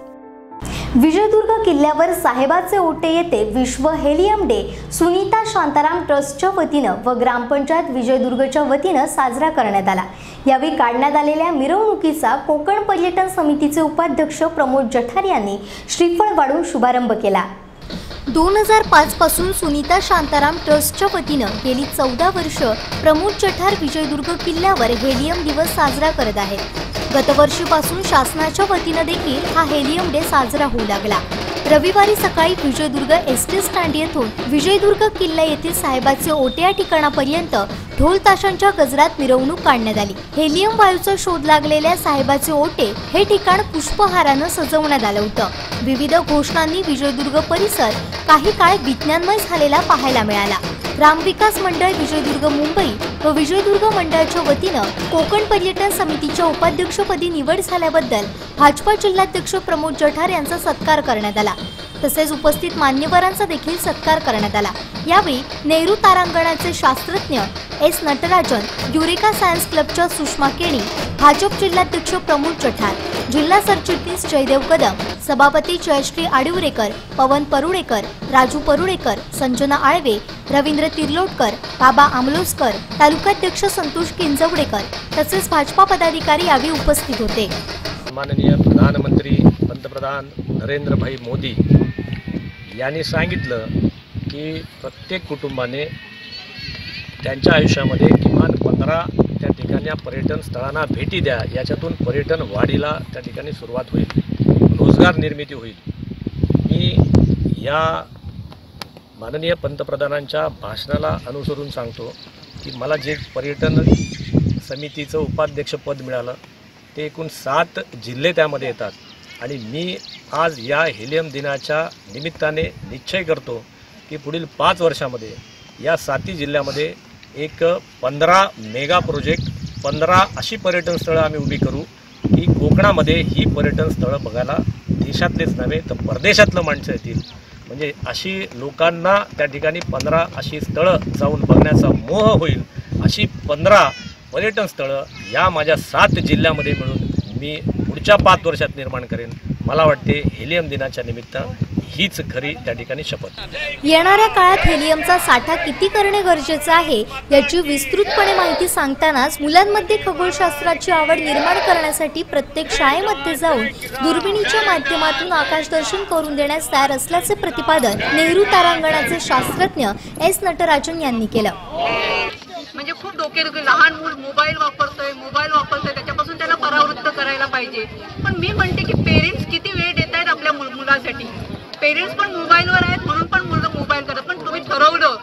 विजयदुर्ग किल्ल्यावर साहेबाचे ओटे येते विश्व हेलियम डे सुनीता शांताराम ट्रस्टच्या वतीनं व ग्रामपंचायत विजयदुर्गच्या वतीनं साजरा करण्यात आला. यावेळी काढण्यात आलेल्या मिरवणुकीचा कोकण पर्यटन समितीचे उपाध्यक्ष प्रमोद जठार यांनी श्रीफळ वाढून शुभारंभ केला. दोन हजार पाच पासून सुनीता शांताराम ट्रस्टच्या वतीनं गेली चौदा वर्ष प्रमोद जठार विजयदुर्ग किल्ल्यावर हेलियम दिवस साजरा करत आहेत. गतवर्षीपासून शासनाच्या वतीनं देखील हा हेलियम डे साजरा होऊ लागला। रविवारी सकाळी विजयदुर्ग एस टी स्टँड येथून विजयदुर्ग किल्ला येथील साहेबाचे ओटे या ठिकाणापर्यंत ढोल ताशांच्या गजरात मिरवणूक काढण्यात आली। हेलियम वायूचा शोध लागलेल्या साहेबाचे ओटे हे ठिकाण पुष्पहारानं सजवण्यात आलं होतं। विविध घोषणांनी विजयदुर्ग परिसर काही काळ विज्ञानमय झालेला पाहायला मिळाला। ग्रामविकास मंडळ विजयदुर्ग मुंबई व विजयदुर्ग मंडळाच्या वतीनं कोकण पर्यटन समितीच्या उपाध्यक्षपदी निवड झाल्याबद्दल भाजपा जिल्हाध्यक्ष प्रमोद जठार यांचा सत्कार करण्यात आला। तसेच उपस्थित मान्यवरांचा देखील सत्कार करण्यात आला। यावेळी नेहरू तारांगणाचे शास्त्रज्ञ एस नटराजन, युरेका सायन्स क्लबच्या सुषमा केणी, भाजप जिल्हाध्यक्ष प्रमोद जठार, जिल्हा सरचिटणीस जयदेव कदम, सभापती जयश्री आडिवरेकर, पवन परुडेकर, राजू परुडेकर, संजना आळवे, रवींद्र तिर्लोटकर, बाबा आमलोसकर, तालुकाध्यक्ष संतोष किंजवडेकर तसेच भाजपा पदाधिकारी यावेळी उपस्थित होते। माननीय प्रधानमंत्री पंतप्रधान नरेंद्रभाई मोदी यांनी सांगितलं की प्रत्येक कुटुंबाने त्यांच्या आयुष्यामध्ये किमान पंधरा त्या ठिकाणी पर्यटन स्थळांना भेटी द्या, याच्यातून पर्यटन वाढीला त्या ठिकाणी सुरुवात होईल, रोजगार निर्मिती होईल। मी या माननीय पंतप्रधानांच्या भाषणाला अनुसरून सांगतो की मला जे पर्यटन समितीचं उपाध्यक्षपद मिळालं ते एकूण सात जिल्हे त्यामध्ये येतात आणि मी आज या हेलियम दिनाच्या निमित्ताने निश्चय करतो की पुढील पाच वर्षामध्ये या साती जिल्ह्यामध्ये एक पंधरा मेगा प्रोजेक्ट, पंधरा अशी पर्यटन स्थळं आम्ही उभी करू की कोकणामध्ये ही पर्यटन स्थळं बघायला देशातलेच नव्हे तर परदेशातलं माणसं येतील। म्हणजे अशी लोकांना त्या ठिकाणी पंधरा अशी स्थळं जाऊन बघण्याचा मोह होईल, अशी पंधरा पर्यटन स्थळं या माझ्या सात जिल्ह्यामध्ये मिळून मी पुढच्या पाच वर्षात निर्माण करेन। मला वाटते हेलियम दिनाच्या निमित्त हीच खरी त्या ठिकाणी शपथ। येणाऱ्या काळात हेलियमचा साठा किती करणे गरजेचे आहे याची विस्तृतपणे माहिती सांगतानाच मुलांमध्ये खगोलशास्त्राची आवड निर्माण करण्यासाठी प्रत्येक शाळेमध्ये जाऊन दुर्बिणीच्या माध्यमातून आकाशदर्शन करून देण्यास तयार असल्याचे प्रतिपादन नेहरू तारांगणाचे शास्त्रज्ञ एस नटराजन यांनी केलं। म्हणजे खूप डोकेदुखी, लहान मूल मोबाईल वापरतोय मोबाईल वापरतोय त्याच्यापासून त्याला परावृत्त करायला पाहिजे। पण मी म्हणते की पेरेंट्स किती वेळ देत आहेत आपल्या मुलासाठी, पेरेंट्स पण मोबाईलवर आहेत म्हणून पण मुलं मोबाईल करतात। पण तुम्ही ठरवलं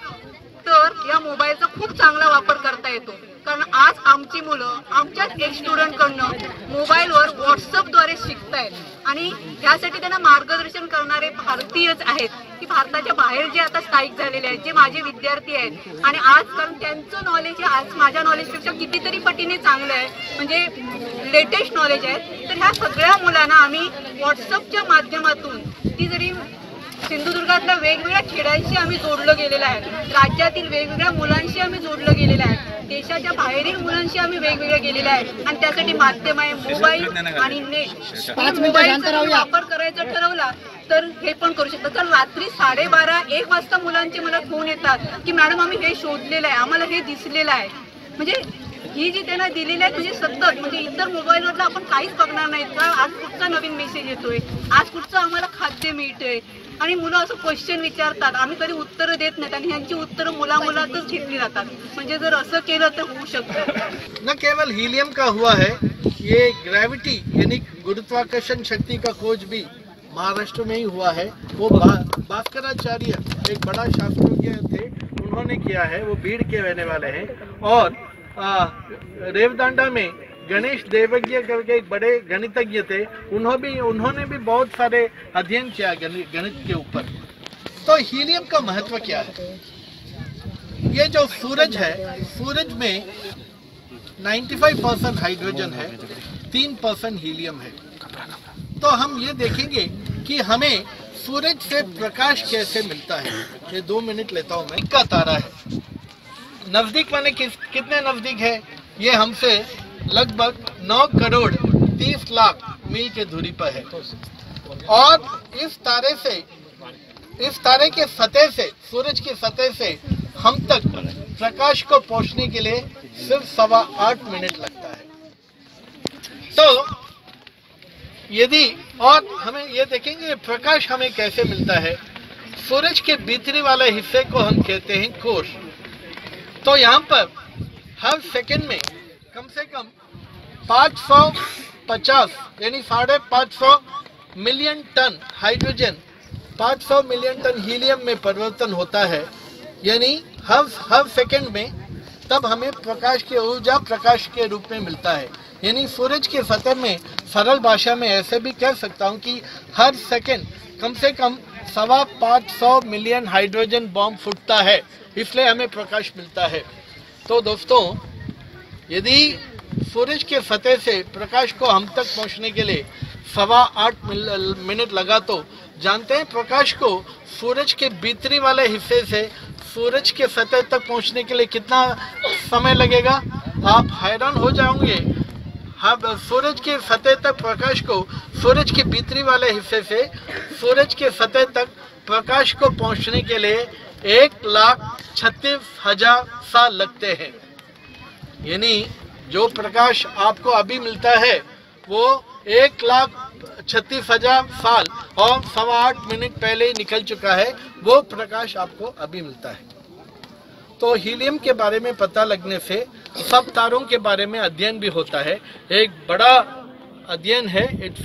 तर या मोबाईलचा खूप चांगला वापर करता येतो, कारण आज आमची मुलं आमच्याच एक स्टुडंटकडनं मोबाईलवर व्हॉट्सअपद्वारे शिकतायत आणि त्यासाठी त्यांना मार्गदर्शन करणारे भारतीयच आहेत की भारताच्या बाहेर जे आता स्थायिक झालेले आहेत, जे माझे विद्यार्थी आहेत आणि आज कारण त्यांचं नॉलेज आज माझ्या नॉलेजपेक्षा कितीतरी पटीने चांगलं आहे, म्हणजे लेटेस्ट नॉलेज आहे। तर ह्या सगळ्या मुलांना आम्ही व्हॉट्सअपच्या माध्यमातून ती जरी सिंधुदुर्गातल्या वेगवेगळ्या खेड्यांशी आम्ही जोडलं गेलेलं आहे, राज्यातील वेगवेगळ्या मुलांशी आम्ही जोडलं गेलेलं आहे, देशाच्या बाहेरील मुलांशी आम्ही वेगवेगळ्या गेलेल्या आहेत आणि त्यासाठी माध्यम आहे मोबाईल आणि नेट। मोबाईलचा वापर करायचा ठरवला तर हे पण करू शकतात। कारण रात्री साडेबारा एक वाजता मुलांचे मला फोन येतात की मॅडम आम्ही हे शोधलेलं आहे, आम्हाला हे दिसलेलं आहे। म्हणजे ही जी त्यांना दिलेली आहे म्हणजे सतत म्हणजे इतर मोबाईलवरला आपण काहीच बघणार नाहीत का आज कुठचा नवीन मेसेज येतोय, आज कुठचं आम्हाला खाद्य मिळतंय आणि मुलं असं क्वेश्चन विचारतात, आम्ही कधी उत्तरं देत नाहीत आणि ह्यांची उत्तरं मुला मुलातच घेतली जातात। म्हणजे जर असं केलं तर होऊ शकतं। न केवल हीलियम का हुआ है, ये ग्रेविटी यानी गुरुत्वाकर्षण शक्ति का खोज भी महाराष्ट्र में ही हुआ है। वो बा, भास्कराचार्य एक बड़ा शास्त्रज्ञ थे, उन्होंने किया है, वो भीड़ के रहने वाले हैं। और आ, रेवदांडा में गणेश देवज्ञ करके एक बड़े गणितज्ञ थे, उन्होंने भी उन्होंने भी बहुत सारे अध्ययन किया गणित के ऊपर। तो हीलियम का महत्व क्या है? ये जो सूरज है, सूरज में पचानवे परसेंट हाइड्रोजन है, तीन परसेंट हीलियम है। तो हम ये देखेंगे कि हमें सूरज से प्रकाश कैसे मिलता है। ये दो मिनट लेता हूँ मैं। का तारा है, नजदीक माने किस कितने नजदीक है? ये हमसे लगभग नौ करोड़ तीस लाख मील के दूरी पर है। और इस तारे से, इस तारे के सतह से, सूरज की सतह से हम तक प्रकाश को पहुंचने के लिए सिर्फ सवा आठ मिनट लगता है। तो यदि और हमें ये देखेंगे प्रकाश हमें कैसे मिलता है। सूरज के भीतरी वाले हिस्से को हम कहते हैं कोर। तो यहाँ पर हर सेकंड में कम से कम पाँच सौ पचास यानी साढ़े पाँच सौ मिलियन टन हाइड्रोजन पाँच सौ मिलियन टन हीलियम में परिवर्तन होता है, यानी हर हर सेकंड में, तब हमें प्रकाश की ऊर्जा प्रकाश के रूप में मिलता है। यानी सूरज के सतह में सरल भाषा में ऐसे भी कह सकता हूँ कि हर सेकंड कम से कम सवा पाँच सौ मिलियन हाइड्रोजन बॉम्ब फूटता है, इसलिए हमें प्रकाश मिलता है। तो दोस्तों, यदि सूरज के सतह से प्रकाश को हम तक पहुंचने के लिए सवा आठ मिनट लगा, तो जानते हैं प्रकाश को सूरज के भीतरी वाले हिस्से से सूरज के सतह तक पहुंचने के लिए कितना समय लगेगा? आप हैरान हो जाओगे। हाँ, सूरज के सतह तक प्रकाश को सूरज के भीतरी वाले हिस्से से सूरज के सतह तक प्रकाश को पहुंचने के लिए एक लाख छत्तीस हजार साल लगते हैं। यानी जो प्रकाश आपको अभी मिलता है वो एक लाख छत्तीस हजार साल और सवा आठ मिनट पहले ही निकल चुका है, वो प्रकाश आपको अभी मिलता है। तो हीलियम के बारे में पता लगने से सब तारों के बारे में अध्ययन भी होता है। एक बड़ा अध्ययन है, it's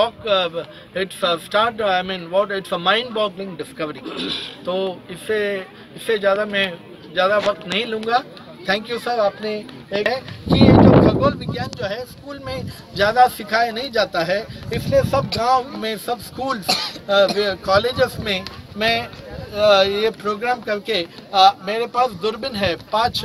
rock it's start I mean what it's a mind boggling discovery. तो इससे इससे ज़्यादा मैं ज़्यादा वक्त नहीं लूँगा। Thank you sir. आपने एक है कि ये जो खगोल विज्ञान जो है स्कूल में ज़्यादा सिखाया नहीं जाता है, इसलिए सब गांव में, सब स्कूल कॉलेजेस में मैं आ, ये प्रोग्राम करके आ, मेरे पास दूरबीन है, पाँच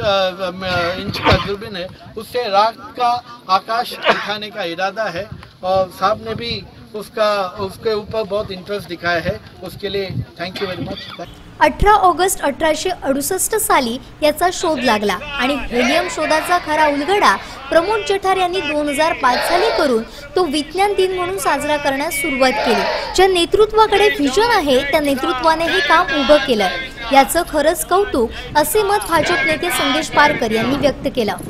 इंच का दूरबीन है, उससे रात का आकाश दिखाने का इरादा है और साहब ने भी उसका उसके ऊपर बहुत इंटरेस्ट दिखाया है। उसके लिए थैंक यू वेरी मच। अठरा ऑगस्ट अठराशे अडुसष्ट साली याचा शोध लागला आणि हेलियम शोधाचा खरा उलगडा प्रमोद जठार यांनी दोन हजार पाच साली करून तो विज्ञान दिन म्हणून साजरा करण्यास सुरुवात केली। ज्या नेतृत्वाकडे व्हिजन आहे त्या नेतृत्वाने हे काम उभं केलं, याचं खरंच कौतुक असे मत भाजप नेते संदेश पारकर यांनी व्यक्त केलं।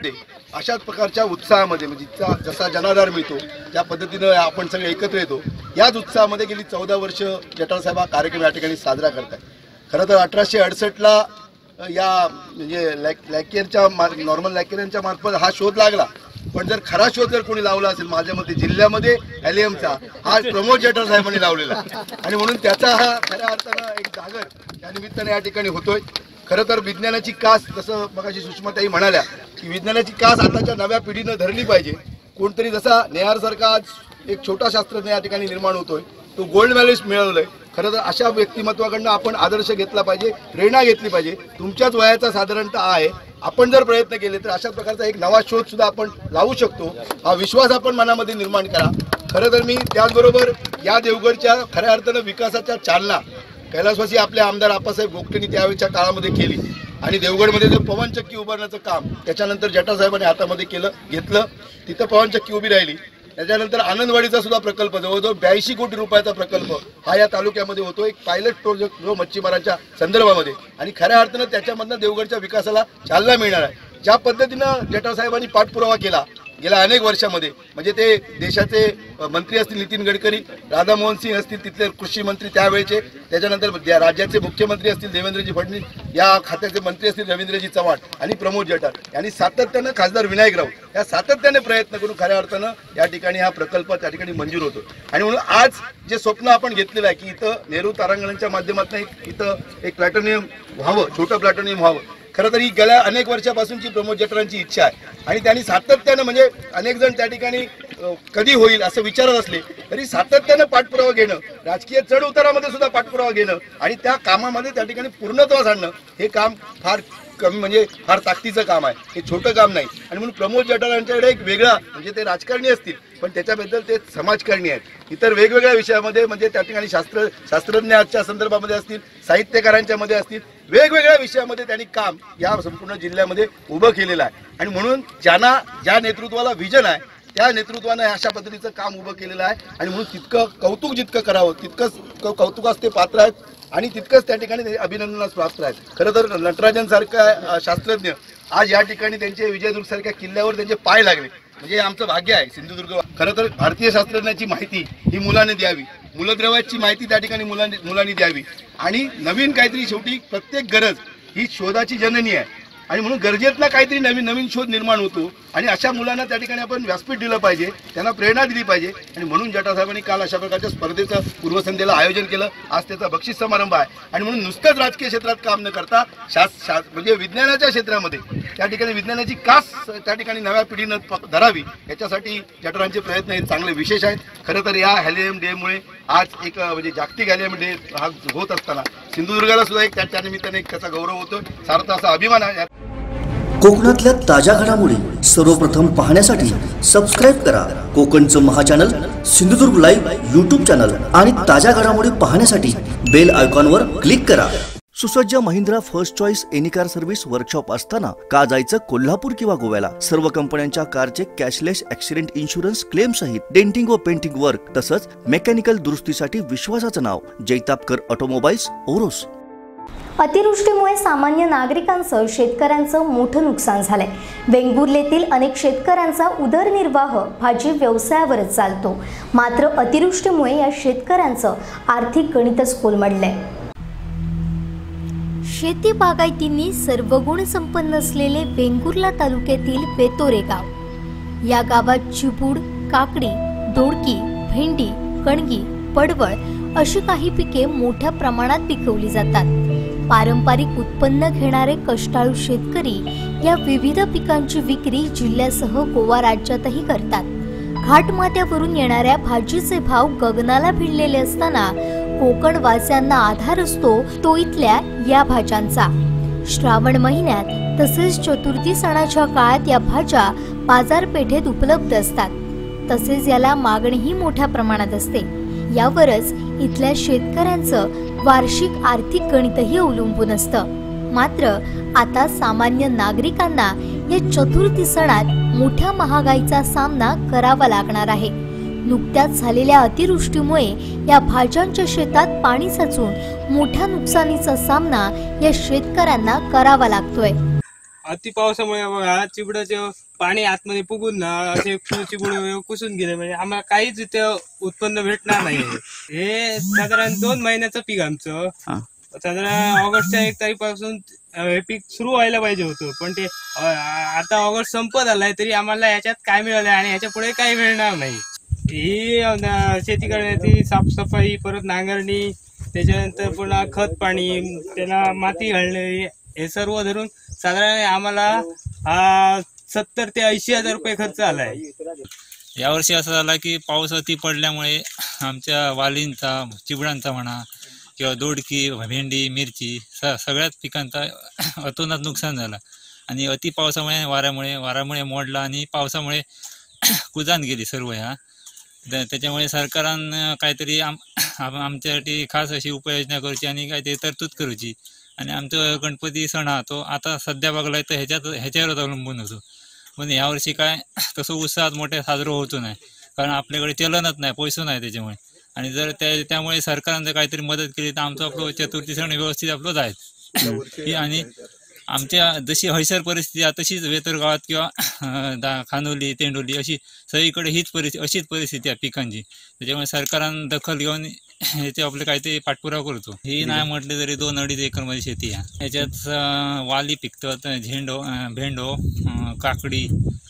अशाच प्रकारच्या उत्साहामध्ये म्हणजे जसा जनाधार मिळतो त्या पद्धतीने आपण सगळे एकत्र येतो, याच उत्साहामध्ये गेली चौदा वर्ष जठार साहेब हा कार्यक्रम या ठिकाणी साजरा करतात। खरं तर अठराशे अडसष्टला या म्हणजे लॅक लॅकियरच्या नॉर्मल लॅकियरांच्या मार्फत हा शोध लागला, पण जर खरा शोध जर कोणी लावला असेल माझ्या मते जिल्ह्यामध्ये हेलियमचा हा प्रमोद जठार साहेबांनी लावलेला आणि म्हणून त्याचा हा खऱ्या अर्थानं एक जागर या निमित्ताने या ठिकाणी होतोय। खरं तर विज्ञानाची कास, जसं मगाशी सुषमाताई म्हणाल्या की विज्ञानाची कास आताच्या नव्या पिढीनं धरली पाहिजे। कोणतरी जसा नेहारसारखा आज एक छोटा शास्त्रज्ञ या ठिकाणी निर्माण होतोय, तो गोल्ड मेडलिस्ट मिळवलंय। खरं तर अशा व्यक्तिमत्वाकडनं आपण आदर्श घेतला पाहिजे, प्रेरणा घेतली पाहिजे। तुमच्याच वयाचा साधारणतः आहे, आपण जर प्रयत्न केले तर अशा प्रकारचा एक नवा शोध सुद्धा आपण लावू शकतो, हा विश्वास आपण मनामध्ये निर्माण करा। खरं तर मी त्याचबरोबर या देवगडच्या खऱ्या अर्थानं विकासाच्या चालना कैलासवासी आपले आमदार आप्पासाहेब गोगटेंनी त्यावेळेच्या काळामध्ये केली आणि देवगडमध्ये जे पवनचक्की उभारण्याचं काम त्याच्यानंतर जठार साहेबांनी हातामध्ये केलं घेतलं, तिथं पवनचक्की उभी राहिली। त्याच्यानंतर आनंदवाडीचा सुद्धा प्रकल्प जवळजवळ ब्याऐंशी कोटी रुपयाचा प्रकल्प हा या तालुक्यामध्ये होतो, एक पायलट प्रोजेक्ट जो मच्छीमारांच्या संदर्भामध्ये, आणि खऱ्या अर्थानं त्याच्यामधनं देवगडच्या विकासाला चालना मिळणार आहे। ज्या पद्धतीनं जठार साहेबांनी पाठपुरावा केला गेल्या अनेक वर्षामध्ये, म्हणजे ते देशाचे मंत्री असतील नितीन गडकरी, राधामोहन सिंह असतील तिथले कृषी मंत्री त्यावेळेचे, त्याच्यानंतर राज्याचे मुख्यमंत्री असतील देवेंद्रजी फडणवीस, या खात्याचे मंत्री असतील रवींद्रजी चव्हाण आणि प्रमोद जठार यांनी सातत्यानं, खासदार विनायक राऊत या सातत्याने प्रयत्न करून खऱ्या अर्थानं या ठिकाणी हा प्रकल्प त्या ठिकाणी मंजूर होतो। आणि म्हणून आज जे स्वप्न आपण घेतलेलं आहे की इथं नेहरू तारांगणाच्या माध्यमातून इथं एक प्लॅटोनियम व्हावं, छोटं प्लॅटोनियम व्हावं, खरं तर ही गेल्या अनेक वर्षापासूनची प्रमोद जठारांची इच्छा आहे आणि त्यांनी सातत्यानं, म्हणजे अनेक जण त्या ठिकाणी कधी होईल असं विचारत असले तरी सातत्यानं पाठपुरावा घेणं, राजकीय चढ उतारामध्ये सुद्धा पाठपुरावा घेणं आणि त्या कामामध्ये त्या ठिकाणी पूर्णत्वास आणणं हे काम फार कमी, म्हणजे फार ताकदीचं काम आहे, हे छोटं काम नाही। आणि म्हणून प्रमोद जठार यांच्याकडे एक वेगळा, म्हणजे ते राजकारणी असतील पण त्याच्याबद्दल ते समाजकारणी आहेत, इतर वेगवेगळ्या विषयामध्ये, म्हणजे त्या ठिकाणी शास्त्र शास्त्रज्ञाच्या संदर्भामध्ये असतील, साहित्यकारांच्या मध्ये असतील, वेगवेगळ्या विषयामध्ये त्यांनी काम या संपूर्ण जिल्ह्यामध्ये उभं केलेलं आहे। आणि म्हणून ज्यांना ज्या नेतृत्वाला विजन आहे त्या नेतृत्वाने अशा पद्धतीचं काम उभं केलेलं आहे आणि म्हणून तितकं कौतुक जितकं करावं तितकंच कौतुकास ते पात्र आहेत आणि तितकंच त्या ठिकाणी अभिनंदनास पात्र आहेत। खरं तर नटराजन सारखा शास्त्रज्ञ आज या ठिकाणी त्यांचे विजयदुर्ग सारख्या किल्ल्यावर त्यांचे पाय लागले, म्हणजे आमचं भाग्य आहे सिंधुदुर्ग। खरं तर भारतीय शास्त्रज्ञाची माहिती ही मुलांनी द्यावी, मूलद्रव्याची माहिती त्या ठिकाणी मुलांनी मुलांनी द्यावी आणि नवीन काहीतरी, शेवटी प्रत्येक गरज ही शोधाची जननी आहे। आणि म्हणून गरजेतला काहीतरी नवीन नवीन शोध निर्माण होतो आणि अशा मुलांना त्या ठिकाणी आपण व्यासपीठ दिलं पाहिजे, त्यांना प्रेरणा दिली पाहिजे. आणि म्हणून जटार साहेबांनी काल अशा प्रकारच्या स्पर्धेचं पूर्वसंध्येला आयोजन केलं. आज त्याचा बक्षीस समारंभ आहे. आणि म्हणून नुसतंच राजकीय क्षेत्रात काम न करता शास शास म्हणजे विज्ञानाच्या क्षेत्रामध्ये त्या ठिकाणी विज्ञानाची कास त्या ठिकाणी नव्या पिढीनं धरावी याच्यासाठी जटारांचे प्रयत्न हे चांगले विशेष आहेत. खरं तर या हॅलियम डेमुळे आज एक म्हणजे जागतिक हॅलियम डे हा होत असताना सिंधुदुर्गाला सुद्धा एक त्या निमित्ताने एक त्याचा गौरव होतो. सार्थ असा अभिमान आहे. कोकणातल्या ताज्या घडामोडी सर्वप्रथम पाहण्यासाठी सबस्क्राईब करा कोकणचं महाचॅनल सिंधुदुर्ग लाईव्ह यूट्यूब चॅनल आणि ताज्या घडामोडी पाहण्यासाठी बेल आयकॉनवर क्लिक करा. सुसज्ज Mahindra first choice any car service workshop असताना का जायचं कोल्हापूर किंवा गोव्याला. सर्व कंपन्यांच्या कारचे कॅशलेस ॲक्सिडेंट इन्शुरन्स क्लेम सहित डेंटिंग व पेंटिंग वर्क तसंच मेकॅनिकल दुरुस्तीसाठी विश्वासाचं नाव जैतापकर ऑटोमोबाईल्स ओरोस. अतिवृष्टीमुळे सामान्य नागरिकांचं शेतकऱ्यांचं मोठं नुकसान झालंय. वेंगुर्लेतील अनेक शेतकऱ्यांचा उदरनिर्वाह भाजी व्यवसायावरच चालतो. मात्र अतिवृष्टीमुळे या शेतकऱ्यांचं आर्थिक गणितच कोलमडलंय. शेती बागायतींनी सर्वगुण संपन्न असलेले वेंगुर्ला तालुक्यातील बेतोरे गाव. या गावात चिबूड, काकडी, दोडकी, भेंडी, कणगी, पडवळ अशी काही पिके मोठ्या प्रमाणात पिकवली जातात. पारंपरिक उत्पन्न घेणारे कष्टाळू शेतकरी या विविध पिकांची विक्री जिल्ह्यासह गोवा राज्यातही करतात. घाटमाथ्यावरून येणाऱ्या भाजीचे भाव गगनाला भिडलेले असताना कोकणवासियांना आधार असतो तो इथल्या या भाज्यांचा. श्रावण महिन्यात तसेच चतुर्थी सणाच्या काळात या भाज्या बाजारपेठेत उपलब्ध असतात. तसेच याला मागणीही मोठ्या प्रमाणात असते. यावरच इथल्या शेतकऱ्यांचं वार्षिक आर्थिक गणितही अवलंबून असतं. मात्र आता सामान्य नागरिकांना या चतुर्थी सणात मोठ्या महागाईचा सामना करावा लागणार आहे. नुकत्याच झालेल्या अतिवृष्टीमुळे या भाज्यांच्या शेतात पाणी साचून मोठ्या नुकसानीचा सामना या शेतकऱ्यांना करावा लागतोय. अति पावसामुळे बघा चिबडाचे पाणी आतमध्ये पुगून ना असे चिबुड कुसून गेले, म्हणजे आम्हाला काहीच इथे उत्पन्न भेटणार नाही. हे साधारण दोन महिन्याचं पीक आमचं. साधारण ऑगस्टच्या एक तारीखपासून हे पीक सुरू व्हायला पाहिजे होतं, पण ते आता ऑगस्ट संपत आलाय तरी आम्हाला याच्यात काय मिळालंय आणि याच्या पुढे काही मिळणार नाही. ही शेती करण्याची साफसफाई, परत नांगरणी, त्याच्यानंतर पुन्हा खत पाणी, त्याला माती घालणे, हे सर्व धरून साधारण आम्हाला हा सत्तर ते ऐंशी हजार रुपये खर्च आलाय. यावर्षी असं झाला की पाऊस अति पडल्यामुळे आमच्या वालींचा, चिबडांचा म्हणा किंवा दोडकी, भेंडी, मिरची स सगळ्याच पिकांचा अतोनात नुकसान झालं. आणि अति पावसामुळे वाऱ्यामुळे वाऱ्यामुळे मोडला आणि पावसामुळे कुजान गेली सर्व. ह्या त्याच्यामुळे सरकारानं काहीतरी आम आमच्यासाठी खास अशी उपाययोजना करूची आणि काहीतरी तरतूद करूची. आणि आमचं गणपती सण हा तो आता सध्या बघलाय तर ह्याच्यात ह्याच्यावरच अवलंबून होतो. पण यावर्षी काय तसं उत्साहात मोठ्या साजरं होतो नाही, कारण आपल्याकडे चलनच नाही, पैसे नाही त्याच्यामुळे. आणि जर त्या त्यामुळे सरकारनं काहीतरी मदत केली तर आमचं आपलं चतुर्थी सण व्यवस्थित आपलं जायचं. आणि आमच्या जशी हैसर परिस्थिती आहे तशीच वेतर गावात किंवा खानोली, तेंडोली अशी सगळीकडे हीच परिस्थिती अशीच परिस्थिती आहे पिकांची. त्याच्यामुळे सरकारानं दखल घेऊन ह्याचे आपले काहीतरी पाठपुरावा करतो. ही नाही म्हटले तरी दोन अडीच एकरमध्ये शेती आहे. याच्यात वाली पिकतात, झेंडो, भेंडो, काकडी,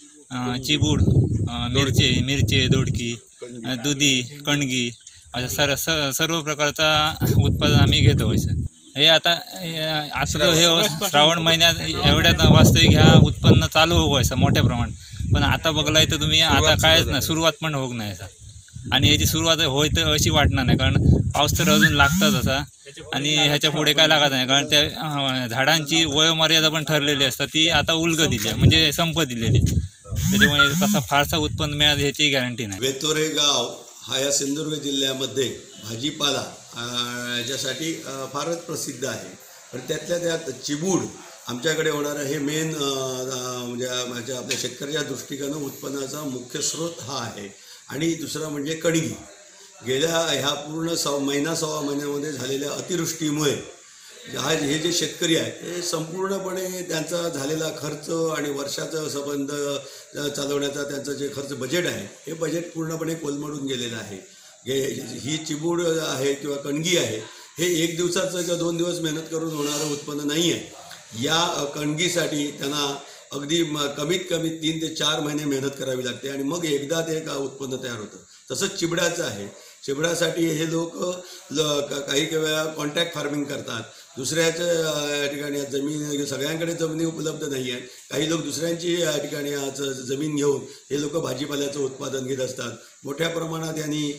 चिबूड, मिरची मिरची दोडकी, दुधी, कणगी अशा सर सर्व प्रकारचा उत्पादन आम्ही घेतो. हे आता आता हे श्रावण महिन्यात एवढ्यात वास्तविक ह्या उत्पन्न चालू व्हायचं मोठ्या प्रमाणात. पण आता बघलाय तर तुम्ही आता कायच नाही, सुरुवात पण होत नाही. आणि याची सुरुवात होय तर अशी वाटणार नाही, कारण पाऊस तर अजून लागतात असा. आणि ह्याच्या पुढे काय लागत नाही, कारण त्या झाडांची वयोमर्यादा पण ठरलेली असतात, ती आता उलग दिली म्हणजे संपत दिलेली. त्याच्यामुळे तसा फारसा उत्पन्न मिळालं ह्याची गॅरंटी नाही. बेतोरे गाव हा या सिंधुदुर्ग जिल्ह्यामध्ये भाजीपाला याच्यासाठी फारच प्रसिद्ध आहे. पण त्यातल्या त्यात चिबूड आमच्याकडे होणारं हे मेन म्हणजे माझ्या आपल्या शेतकऱ्याच्या दृष्टिकोनानं उत्पन्नाचा मुख्य स्रोत हा आहे. आणि दुसरा म्हणजे कणगी. गेल्या ह्या पूर्ण सव महिना सव्वा महिन्यामध्ये झालेल्या अतिवृष्टीमुळे हा हे जे शेतकरी आहेत हे संपूर्णपणे त्यांचा झालेला खर्च आणि वर्षाचं संबंध चालवण्याचा त्यांचं जे खर्च बजेट आहे हे बजेट पूर्णपणे कोलमडून गेलेलं आहे. गे ही चिबूड आहे किंवा कणगी आहे हे एक दिवसाचं किंवा दोन दिवस मेहनत करून होणारं उत्पन्न नाही आहे. या कणगीसाठी त्यांना अगदी कमीत कमी तीन ते चार महिने मेहनत करावी लागते आणि मग एकदा ते का उत्पन्न तयार होतं. तसंच चिबड्याचं आहे. चिबड्यासाठी हे लोक ल काही काही वेळा कॉन्ट्रॅक्ट फार्मिंग करतात. दुसऱ्याच्या ठिकाणी जमीन, सगळ्यांकडे जमिनी उपलब्ध नाही आहेत. काही लोक दुसऱ्यांची या ठिकाणी आज जमीन घेऊन हे लोक भाजीपाल्याचं उत्पादन घेत असतात. मोठ्या प्रमाणात यांनी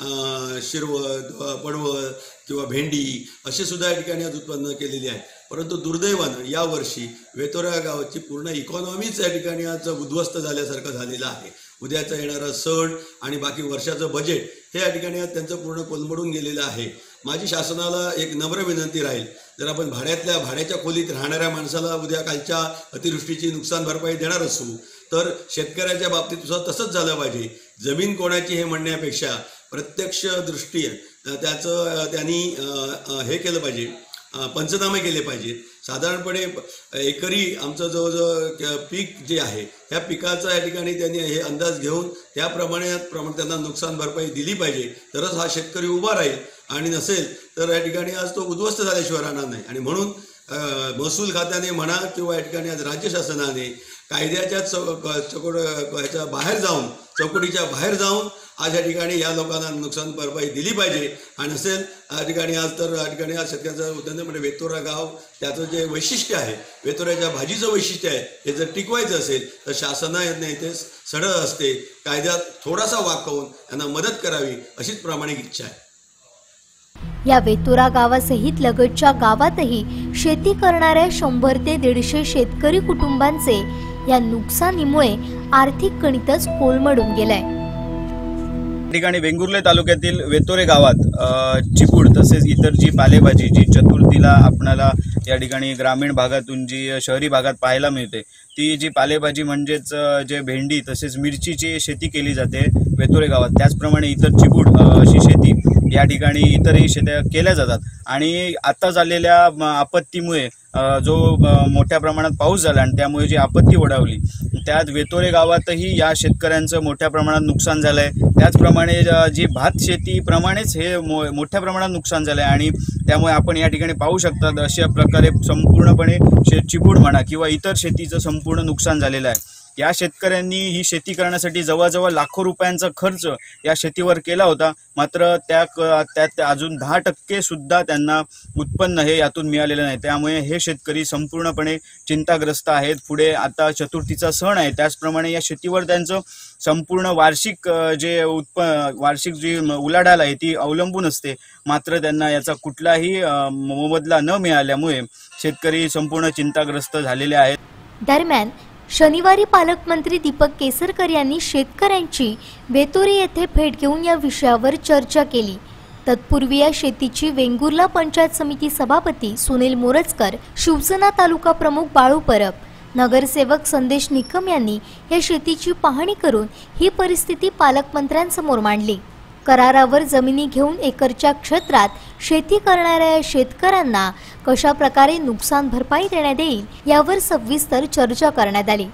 शिरवळ, पडवळ किंवा भेंडी असे सुद्धा या ठिकाणी आज उत्पन्न केलेली आहे. परंतु दुर्दैवानं यावर्षी वेतोरा गावाची पूर्ण इकॉनॉमीच या ठिकाणी आज उद्ध्वस्त झाल्यासारखं झालेलं आहे. उद्याचा येणारा सण आणि बाकी वर्षाचं बजेट हे या ठिकाणी आज त्यांचं पूर्ण कोलमडून गेलेलं आहे. माझी शासनाला एक नम्र विनंती राहील, जर आपण भाड्यातल्या भाड्याच्या खोलीत राहणाऱ्या माणसाला उद्या कालच्या अतिवृष्टीची नुकसान भरपाई देणार असू तर शेतकऱ्याच्या बाबतीत सुद्धा तसंच झालं पाहिजे. जमीन कोणाची हे म्हणण्यापेक्षा प्रत्यक्ष दृष्टी त्याचं त्यांनी हे केलं पाहिजे, पंचनामे केले पाहिजेत. साधारणपणे एकरी आमचं जवळजवळ पीक जे आहे ह्या पिकाचा या ठिकाणी त्यांनी हे अंदाज घेऊन त्याप्रमाणे प्रमाणे त्यांना नुकसान भरपाई दिली पाहिजे, तरच हा शेतकरी उभा राहील. आणि नसेल तर या ठिकाणी आज तो उद्ध्वस्त झाल्याशिवाय राहणार नाही. आणि म्हणून महसूल खात्याने म्हणा किंवा या ठिकाणी आज राज्य शासनाने कायद्याच्या चौ चौकड ह्याच्या बाहेर जाऊन चौकटीच्या बाहेर जाऊन आज या ठिकाणी या लोकांना नुकसान भरपाई दिली पाहिजे. आणि नसेल या ठिकाणी आज तर या ठिकाणी आज शेतकऱ्याचं उद्योग म्हणजे वेतोरा गाव त्याचं जे वैशिष्ट्य आहे, वेतोऱ्याच्या भाजीचं वैशिष्ट्य आहे, हे जर टिकवायचं असेल तर शासनाने इथे सढळ असते कायद्यात थोडासा वाकवून यांना मदत करावी अशीच प्रामाणिक इच्छा आहे. या वेतोरा गावासहित लगतच्या गावातही शेती करणाऱ्या शंभर ते दीडशे शेतकरी कुटुंबांचे या नुकसानीमुळे आर्थिक गणितच कोलमडून गेलंय. ठिकाणी वेंगुर्ले तालुक्यातील वेतोरे गावात चिपूड तसेच इतर जी पालेभाजी जी चतुर्थीला आपणाला या ठिकाणी ग्रामीण भागातून जी शहरी भागात पाहायला मिळते ती जी पालेभाजी म्हणजेच जे भेंडी तसेच मिरचीची शेती केली जाते वेतोरे गावात, त्याचप्रमाणे इतर चिपूड अशी शेती या ठिकाणी इतरही शेत्या केल्या जातात. आणि आता झालेल्या आपत्तीमुळे जो मोठ्या प्रमाणात पाऊस झाला आणि त्यामुळे जी आपत्ती ओढावली त्यात वेतोरे गावातही या शेतकऱ्यांचं मोठ्या प्रमाणात नुकसान झालं आहे. त्याचप्रमाणे जी भात शेतीप्रमाणेच हे मो मोठ्या प्रमाणात नुकसान झालं आहे. आणि त्यामुळे आपण या ठिकाणी पाहू शकतात अशा प्रकारे संपूर्णपणे शे चिपूड म्हणा किंवा इतर शेतीचं संपूर्ण नुकसान झालेलं आहे. या शेतकऱ्यांनी ही शेती करण्यासाठी जवळजवळ लाखो रुपयांचा खर्च या शेतीवर केला होता, मात्र त्या त्यात अजून दहा टक्के सुद्धा त्यांना उत्पन्न हे यातून मिळालेलं नाही. त्यामुळे हे शेतकरी संपूर्णपणे चिंताग्रस्त आहेत. पुढे आता चतुर्थीचा सण आहे, त्याचप्रमाणे या शेतीवर त्यांचं संपूर्ण वार्षिक जे उत्प वार्षिक जी उलाढाल आहे ती अवलंबून असते, मात्र त्यांना याचा कुठलाही मोबदला न मिळाल्यामुळे शेतकरी संपूर्ण चिंताग्रस्त झालेले आहेत. दरम्यान शनिवारी पालकमंत्री दीपक केसरकर यांनी शेतकऱ्यांची वेतोरे येथे भेट घेऊन या विषयावर चर्चा केली. तत्पूर्वी या शेतीची वेंगुर्ला पंचायत समिती सभापती सुनील मोरजकर, शिवसेना तालुका प्रमुख बाळू परब, नगरसेवक संदेश निकम यांनी या शेतीची पाहणी करून ही परिस्थिती पालकमंत्र्यांसमोर मांडली. करारावर जमिनी घेऊन एकरच्या क्षेत्रात शेती करणाऱ्या या शेतकऱ्यांना कशा प्रकारे नुकसान भरपाई देण्यात येईल यावर सविस्तर चर्चा करण्यात आली.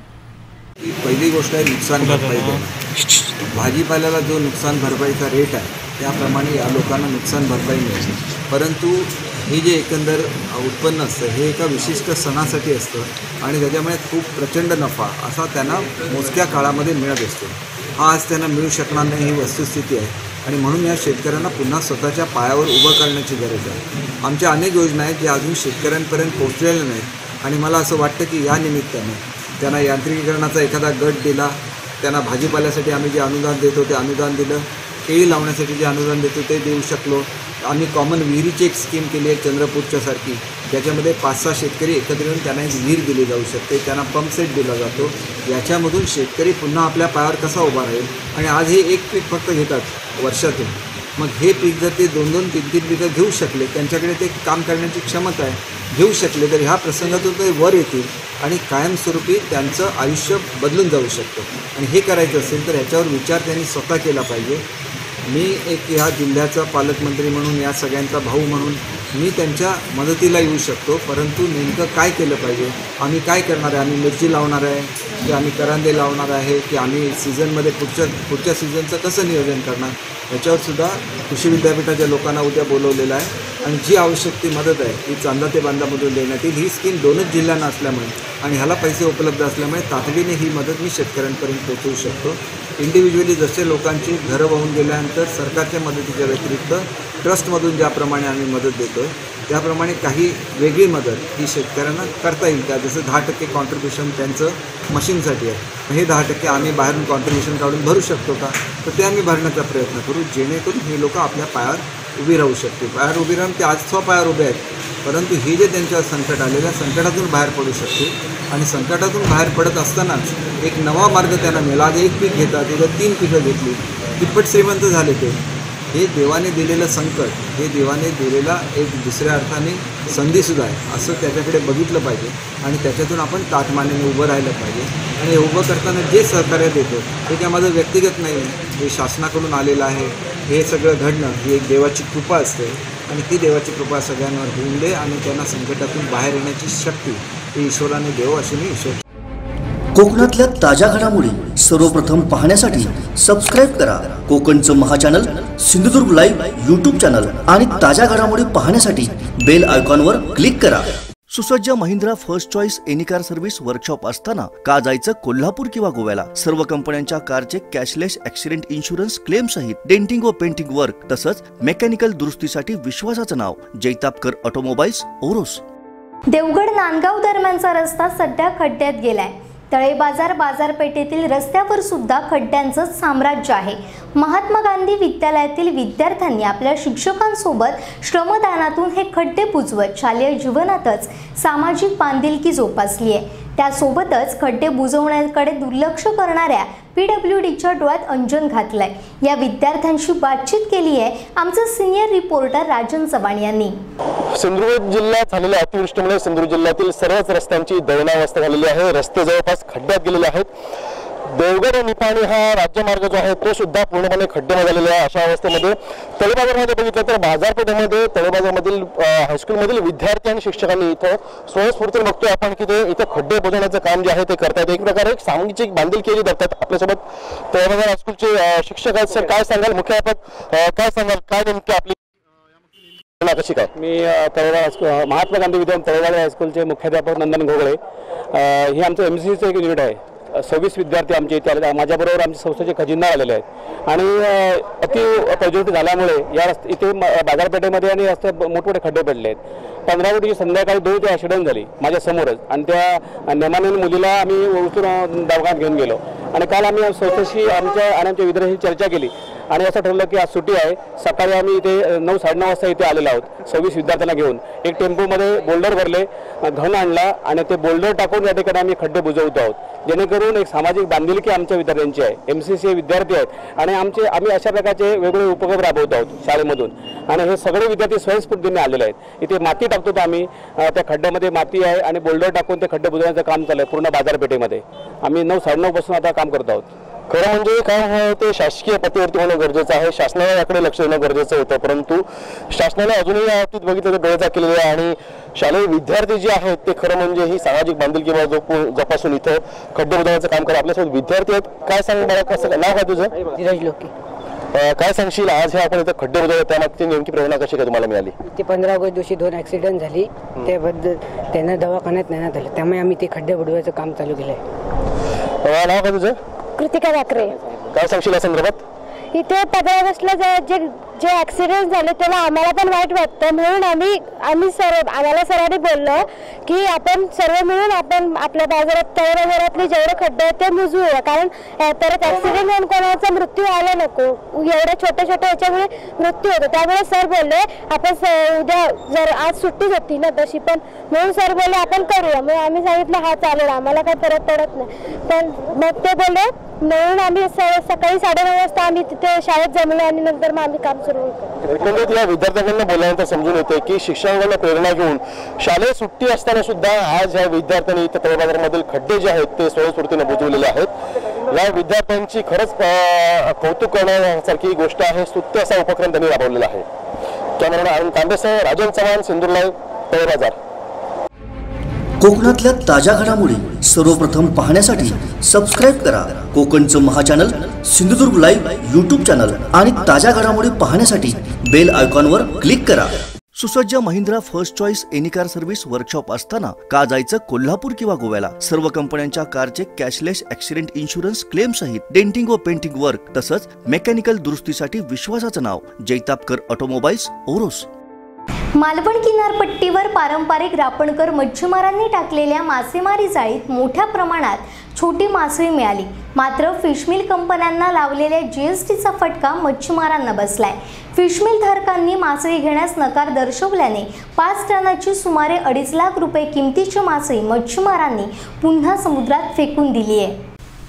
पहिली गोष्ट आहे नुकसान भरपाई देणं. भाजीपाल्याला जो नुकसान भरपाईचा रेट आहे त्याप्रमाणे या लोकांना नुकसान भरपाई मिळते. परंतु हे जे एकंदर उत्पन्न असतं हे एका विशिष्ट सणासाठी असतं आणि त्याच्यामुळे खूप प्रचंड नफा असा त्यांना मोजक्या काळामध्ये मिळत असतो. हा आज त्यांना मिळू शकणार नाही ही वस्तुस्थिती आहे आणि म्हणून या शेतकऱ्यांना पुन्हा स्वतःच्या पायावर उभं करण्याची गरज आहे. आमच्या अनेक योजना आहेत ज्या अजून शेतकऱ्यांपर्यंत पोहोचलेल्या नाहीत आणि मला असं वाटतं की या निमित्ताने त्यांना यांत्रिकीकरणाचा एखादा गट दिला, त्यांना भाजीपाल्यासाठी आम्ही जे अनुदान देतो ते अनुदान दिलं, केळी लावण्यासाठी जे अनुदान देतो ते देऊ शकलो. आम्ही कॉमन विहिरीची एक स्कीम केली आहे चंद्रपूरच्यासारखी, ज्याच्यामध्ये पाच सहा शेतकरी एकत्र येऊन त्यांना एक विहीर दिली जाऊ शकते, त्यांना पंप सेट दिला जातो. याच्यामधून शेतकरी पुन्हा आपल्या पायावर कसा उभा राहील. आणि आज हे एक पीक फक्त घेतात वर्षातून, मग हे पीक जर ते दोन दोन तीन तीन पिकं घेऊ शकले, त्यांच्याकडे ते काम करण्याची क्षमता आहे, घेऊ शकले तर ह्या प्रसंगातून ते वर येतील आणि कायमस्वरूपी त्यांचं आयुष्य बदलून जाऊ शकतं. आणि हे करायचं असेल तर ह्याच्यावर विचार त्यांनी स्वतः केला पाहिजे. मी एक ह्या जिल्ह्याचा पालकमंत्री म्हणून, या सगळ्यांचा भाऊ म्हणून मी त्यांच्या मदतीला येऊ शकतो, परंतु नेमकं काय केलं पाहिजे, आम्ही काय करणार आहे, आम्ही मिरची लावणार आहे की आम्ही करांदे लावणार आहे की आम्ही सीझनमध्ये पुढच्या पुढच्या सीझनचं कसं नियोजन करणार, याच्यावर सुद्धा कृषी विद्यापीठाच्या लोकांना उद्या बोलवलेलं आहे आणि जी आवश्यक ती मदत आहे ती चांदा ते बांधामधून देण्यात येईल। ही स्कीम दोनच जिल्ह्यांना असल्यामुळे आणि ह्याला पैसे उपलब्ध असल्यामुळे तातडीने ही मदत मी शेतकऱ्यांपर्यंत पोहोचवू शकतो। इंडिव्हिज्युअली जसे लोकांची घरं वाहून गेल्यानंतर सरकारच्या मदतीच्या व्यतिरिक्त ट्रस्टमधून ज्याप्रमाणे आम्ही मदत देतो त्याप्रमाणे काही वेगळी मदत ही शेतकऱ्यांना करता येईल का? जसं दहा टक्के कॉन्ट्रीब्युशन त्यांचं मशीनसाठी आहे, हे दहा टक्के आम्ही बाहेरून कॉन्ट्रीब्युशन काढून भरू शकतो का? तर ते आम्ही भरण्याचा प्रयत्न करू जेणेकरून हे लोक आपल्या पायावर उभी राहू शकतील। पायावर उभी राहून ते आज स्व पायावर उभे आहेत परंतु हे जे त्यांच्यावर संकट आलेलं आहे संकटातून बाहेर पडू शकतील आणि संकटातून बाहेर पडत असतानाच एक नवा मार्ग त्यांना मिळाला। आज एक पीक घेतात उद्या तीन पिकं घेतली तिप्पट श्रीमंत झाले ते। हे देवाने दिलेलं संकट हे देवाने दिलेला एक दुसऱ्या अर्थाने संधीसुद्धा आहे असं त्याच्याकडे बघितलं पाहिजे आणि त्याच्यातून आपण ताटमानेने उभं राहिलं पाहिजे। आणि हे उभं करताना जे सहकार्य देतो ते काय माझं व्यक्तिगत नाही आहे, हे शासनाकडून आलेलं आहे। हे सगळं घडणं ही एक देवाची कृपा असते आणि ती देवाची कृपा सगळ्यांवर होऊन दे आणि त्यांना संकटातून बाहेर येण्याची शक्ती ही ईश्वराने देव अशी मी ईश्वर। कोकणातल्या ताज्या घडामोडी सर्वप्रथम पाहण्यासाठी सबस्क्राईब करा कोकणचं महाचॅनल सिंधुदुर्ग लाईव्ह यूट्यूब चॅनल आणि ताज्या घडामोडी पाहण्यासाठी बेल आयकॉनवर क्लिक करा। सुसज्ज Mahindra first choice any car service workshop असताना का जायचं कोल्हापूर किंवा गोव्याला? सर्व कंपन्यांच्या कारचे कॅशलेस ॲक्सिडेंट इन्शुरन्स क्लेम सहित डेंटिंग व पेंटिंग वर्क तसंच मेकॅनिकल दुरुस्तीसाठी विश्वासाचं नाव जैतापकर ऑटोमोबाईल्स ओरोस। देवगड नांदगाव दरम्यानचा रस्ता सध्या खड्ड्यात गेलाय। तळे बाजार बाजारपेठेतील रस्त्यावर सुद्धा खड्ड्यांचं साम्राज्य आहे। महात्मा गांधी विद्यालयातील विद्यार्थ्यांनी आपल्या शिक्षकांसोबत श्रमदानातून हे खड्डे बुजवत शालेय जीवनातच सामाजिक बांधिलकी जोपासली आहे। त्यासोबतच खड्डे बुजवण्याकडे दुर्लक्ष करणाऱ्या पी डब्ल्यू डीच्या डोळ्यात अंजन घातलंय। या विद्यार्थ्यांशी बातचीत केली आहे आमचे सिनियर रिपोर्टर राजन चव्हाण यांनी। सिंधुदुर्ग जिल्ह्यात झालेल्या अतिवृष्टीमुळे सिंधुदुर्ग जिल्ह्यातील सर्वच रस्त्यांची दयनीय झालेली आहे। रस्ते जवळपास खड्ड्यात गेलेले आहेत। देवगड निपाणी हा राज्यमार्ग जो आहे तो सुद्धा पूर्णपणे खड्ड्यामध्ये झालेला आहे। अशा अवस्थेमध्ये तळेबाजारमध्ये बघितलं तर बाजारपेठेमध्ये तळेबाजारमधील हायस्कूलमधील विद्यार्थी आणि शिक्षकांनी इथं स्वयंस्फूर्तीने बघतोय आपण की ते इथं खड्डे बुजवण्याचं काम जे आहे ते करतात। एक प्रकारे एक सामाजिक बांधिलकी धरतात। आपल्यासोबत तळेबाजार हायस्कूलचे शिक्षक आहेत। सर काय सांगाल, मुख्याध्यापक काय सांगाल, काय नेमकी आपली कशी काय? मी तळेबाजार हायस्कूल महात्मा गांधी विद्यालय तळेबाजार हायस्कूलचे मुख्याध्यापक नंदन घोगळे। हे आमचं एम सी सीचं एक युनिट आहे। सव्वीस विद्यार्थी आमचे इथे आले, माझ्याबरोबर आमच्या संस्थेचे खजिनदार आलेले आहेत आणि अति प्रज्वलित झाल्यामुळे या रस्ते इथे बाजारपेठेमध्ये आणि रस्ते मोठमोठे खड्डे पडले आहेत। पंधरा रोजी संध्याकाळी दोन ते ॲक्सिडेंट झाली माझ्या समोरच आणि त्या नेमानीन मुलीला आम्ही उचलून दवाखान्यात घेऊन गेलो आणि काल आम्ही संस्थेशी आमच्या आणि आमच्या विद्यार्थ्यांशी चर्चा केली आणि असं ठरलं की आज सुट्टी आहे। सकाळी आम्ही इथे नऊ साडेनऊ वाजता इथे आलेलो आहोत सव्वीस विद्यार्थ्यांना घेऊन। एक टेम्पोमध्ये बोल्डर भरले, घन आणला आणि ते बोल्डर टाकून या ठिकाणी आम्ही खड्डे बुजवतो आहोत जेणेकरून एक सामाजिक बांधिलकी आमच्या विद्यार्थ्यांची आहे। एम सी सी विद्यार्थी आहेत आणि आमचे आम्ही अशा प्रकारचे वेगवेगळे उपक्रम राबवत आहोत शाळेमधून आणि हे सगळे विद्यार्थी स्वयंस्फूर्तीने आलेले आहेत। इथे माती टाकतो आम्ही, त्या खड्ड्यामध्ये माती आहे आणि बोल्डर टाकून ते खड्डे बुजवण्याचं काम चालू आहे पूर्ण बाजारपेठेमध्ये। आम्ही नऊ साडेनऊ पासून आता काम करत आहोत। खरं म्हणजे काय आहे ते शासकीय पातळीवरती होणं गरजेचं आहे। शासनाला याकडे लक्ष देणं गरजेचं होतं परंतु शासनाने अजूनही या बाबतीत बघितलं तर डोळेझाक केलेली आहे आणि शालेय विद्यार्थी जे आहेत ते खरं म्हणजे ही सामाजिक बांधिलकी जपासून इथं खड्डे बुजवण्याचं काम करतात। आपल्यासोबत विद्यार्थी आहेत, काय सांग मला, कसं नाव काय तुझं? धीरज लोके। काय सांगशील आज हे आपण इथं खड्डे बुजवले त्यामागची नेमकी प्रेरणा कशी काय तुम्हाला मिळाली? ते पंधरा ऑगस्ट दिवशी दोन ऍक्सिडेंट झाली त्याबद्दल त्यांना दवाखान्यात नेण्यात आलं त्यामुळे आम्ही ते खड्डे बुजवायचं काम चालू केलंय। नाव काय तुझं? कृतिका वाकरे। काय सांगशील या संदर्भात? इथे पंधरा ऑगस्टला जे जे ऍक्सिडेंट झाले त्याला आम्हाला पण वाईट वाटतं म्हणून आम्ही आम्ही सर्व आम्हाला सरांनी बोललो की आपण सर्व मिळून आपण आपल्या बाजारात तळे बाजारातले जेवढे खड्डे आहेत ते बुजवूया कारण परत ऍक्सिडेंट होऊन कोणाचा मृत्यू आला नको। एवढ्या छोट्या छोट्या ह्याच्यामुळे मृत्यू होतो त्यामुळे सर बोलले आपण उद्या जर आज सुट्टीच होती ना तशी पण म्हणून सर बोलले आपण करूया। मग आम्ही सांगितलं हा चालेल आम्हाला काही फरक पडत नाही पण मग ते बोलले म्हणून आम्ही सकाळी साडेनऊ वाजता आम्ही तिथे शाळेत जमलो आणि नंतर मग आम्ही काम सुरू केलं। एकंदरीत या विद्यार्थ्यांना बोलल्यानंतर समजून येते की शिक्षकांना प्रेरणा घेऊन शालेय सुट्टी असताना सुद्धा आज या विद्यार्थ्यांनी इथं तळेबाजारमधील खड्डे जे आहेत ते स्वयंस्फूर्तीने बुजवलेले आहेत। या विद्यार्थ्यांची खरंच कौतुक करण्यासारखी गोष्ट आहे। स्तुत्य असा उपक्रम त्यांनी राबवलेला आहे। कॅमेरामॅन अरुण तांबेसह राजन चव्हाण, सिंधुदुर्ग लाईव्ह, तळेबाजार। कोकणातल्या ताज्या घडामोडी सर्वप्रथम पाहण्यासाठी सबस्क्राईब करा कोकणचं महाचॅनल सिंधुदुर्ग लाईव्ह यूट्यूब चॅनल आणि ताज्या घडामोडी पाहण्यासाठी बेल आयकॉनवर क्लिक करा। सुसज्ज Mahindra first choice any car service workshop असताना का जायचं कोल्हापूर किंवा गोव्याला? सर्व कंपन्यांच्या कारचे कॅशलेस ॲक्सिडेंट इन्शुरन्स क्लेम सहित डेंटिंग व पेंटिंग वर्क तसंच मेकॅनिकल दुरुस्तीसाठी विश्वासाचं नाव जैतापकर ऑटोमोबाईल्स ओरोस। मालवण किनारपट्टीवर पारंपरिक रापणकर मच्छीमारांनी टाकलेल्या मासेमारी जाळीत मोठ्या प्रमाणात छोटी मासळी मिळाली। मात्र फिशमिल कंपन्यांना लावलेल्या जीएसटीचा फटका मच्छीमारांना बसलाय। फिशमिल धारकांनी मासळी घेण्यास नकार दर्शवल्याने पाच टनाची सुमारे अडीच लाख रुपये किमतीची मासळी मच्छीमारांनी पुन्हा समुद्रात फेकून दिली आहे।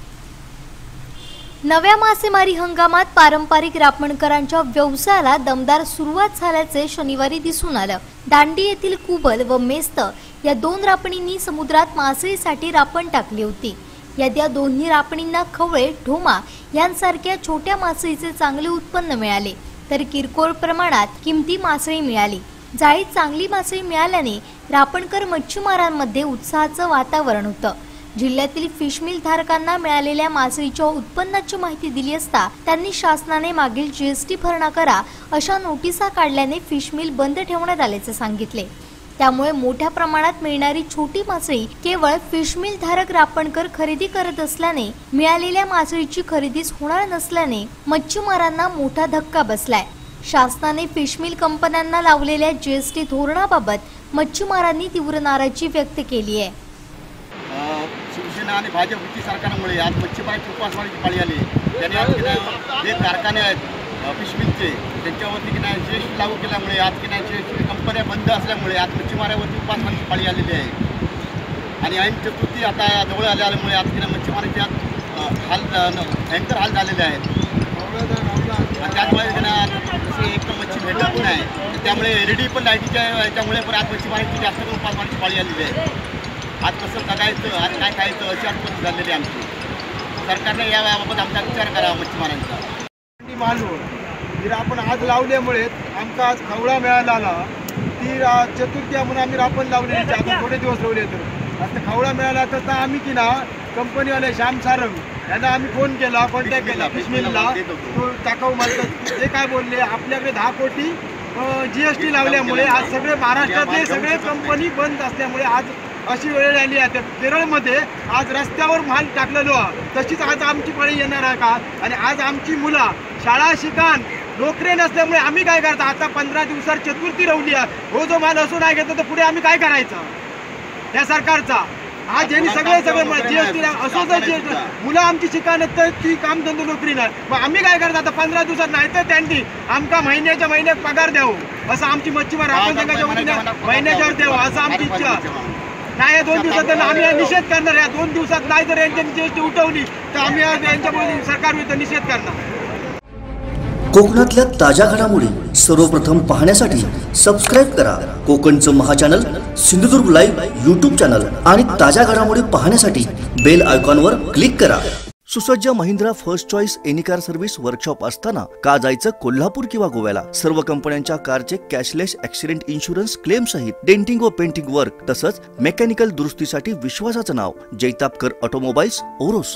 नव्या मासेमारी हंगामात पारंपरिक रापणकरांच्या व्यवसायाला दमदार सुरुवात झाल्याचे शनिवारी दिसून आलं। दांडी येथील कुबल व मेस्त या दोन रापणींनी समुद्रात मासळीसाठी रापण टाकली होती। या दोन्ही रापणींना खवळे, ढोमा यांसारख्या छोट्या मासळीचे चांगले उत्पन्न मिळाले, तर किरकोळ प्रमाणात किमती मासळी मिळाली। जाळीत चांगली मासळी मिळाल्याने रापणकर मच्छीमारांमध्ये उत्साहाचं वातावरण होतं। जिल्ह्यातील फिशमिल धारकांना मिळालेल्या मासळीच्या उत्पन्नाची माहिती दिली असता त्यांनी शासनाने मागील जीएसटी भरणा करा अशा नोटिसा काढल्याने फिशमिल बंद ठेवण्यात आल्याचे सांगितले। त्यामुळे मोठ्या प्रमाणात मिळणारी छोटी मासळी केवळ फिशमिल धारक रापणकर खरेदी करत असल्याने मिळालेल्या मासळीची खरेदीच होणार नसल्याने मच्छीमारांना मोठा धक्का बसलाय। शासनाने फिशमिल कंपन्यांना लावलेल्या जीएसटी धोरणाबाबत मच्छीमारांनी तीव्र नाराजी व्यक्त केली आहे। शिवसेना आणि भाजप युती सरकारमुळे आज मच्छीमारांची उपासमारीची पाळी आली। त्यांनी आज जे कारखाने आहेत फिशमिलचे त्यांच्यावरती की नाही जीएसटी लागू केल्यामुळे आज की नाही जीएसटी कंपन्या बंद असल्यामुळे आज मच्छीमारावरती उपासमारीची पाळी आलेली आहे। आणि ऐन चतुर्थी आता जवळ आल्यामुळे आज की नाही मच्छीमारांचे आज हाल भयंकर हाल झालेले आहेत। त्यामुळे त्यांना एक मच्छी भेटत नाही, त्यामुळे एलईडी पण लाईटीच्या याच्यामुळे पण आज मच्छीमारांची जास्त करून उपासमारीची पाळी आलेली आहे। आज कसं जगायचं आज काय खायचं अशी परिस्थिती झालेली आमची। सरकारने याबाबत आमचा विचार करावा मच्छीमारांचा। मालवण जर आपण आज लावल्यामुळे आमका आज खवळा मिळाला ती चतुर्थी म्हणून आम्ही रापण लावलेली आता थोडे दिवस लावले तर आता खवळा मिळाला तर आम्ही की ना कंपनीवाले श्याम सारंग यांना आम्ही फोन केला, कॉन्टॅक्ट केला फिशमिलला, तो टाकाऊ मालक ते काय बोलले आपल्याकडे दहा कोटी जीएसटी लावल्यामुळे आज सगळे महाराष्ट्रातले सगळे कंपनी बंद असल्यामुळे आज अशी वेळ आली आहे। केरळमध्ये आज रस्त्यावर माल टाकलेलो तशीच आज आमची पाळी येणार आहे का? आणि आज आमची मुलं शाळा शिकान नोकरी नसल्यामुळे आम्ही काय करता आता पंधरा दिवसात चतुर्थी रवली आहे, हो जो माल असो नाही घेतो तर पुढे आम्ही काय करायचं या सरकारचा? आज यांनी सगळे सगळे जीएसटी असो तर मुलं आमची शिकान तर ती कामधंदो नोकरी नाही, मग आम्ही काय करता आता पंधरा दिवसात नाही तर त्यांनी आमका महिन्याच्या महिन्यात पगार द्यावं असं आमची मच्छीमार आपण संघाच्या वतीने महिन्याच्यावर द्यावं असं आमची इच्छा नाही। दोन दिवसात आम्ही निषेध करणार आहे। दोन दिवसात नाही जर यांची जीएसटी उठवली तर आम्ही यांच्या सरकार विरुद्ध निषेध करणार। कोकणातल्या ताज्या घडामोडी सर्वप्रथम पाहण्यासाठी सबस्क्राईब करा कोकणचं महाचॅनल सिंधुदुर्ग लाईव्ह यूट्यूब चॅनल आणि ताज्या घडामोडी पाहण्यासाठी बेल आयकॉनवर क्लिक करा। सुसज्ज Mahindra first choice any car service workshop असताना का जायचं कोल्हापूर किंवा गोव्याला? सर्व कंपन्यांच्या कारचे कॅशलेस ॲक्सिडेंट इन्शुरन्स क्लेम सहित डेंटिंग व पेंटिंग वर्क तसंच मेकॅनिकल दुरुस्तीसाठी विश्वासाचं नाव जैतापकर ऑटोमोबाईल्स ओरोस।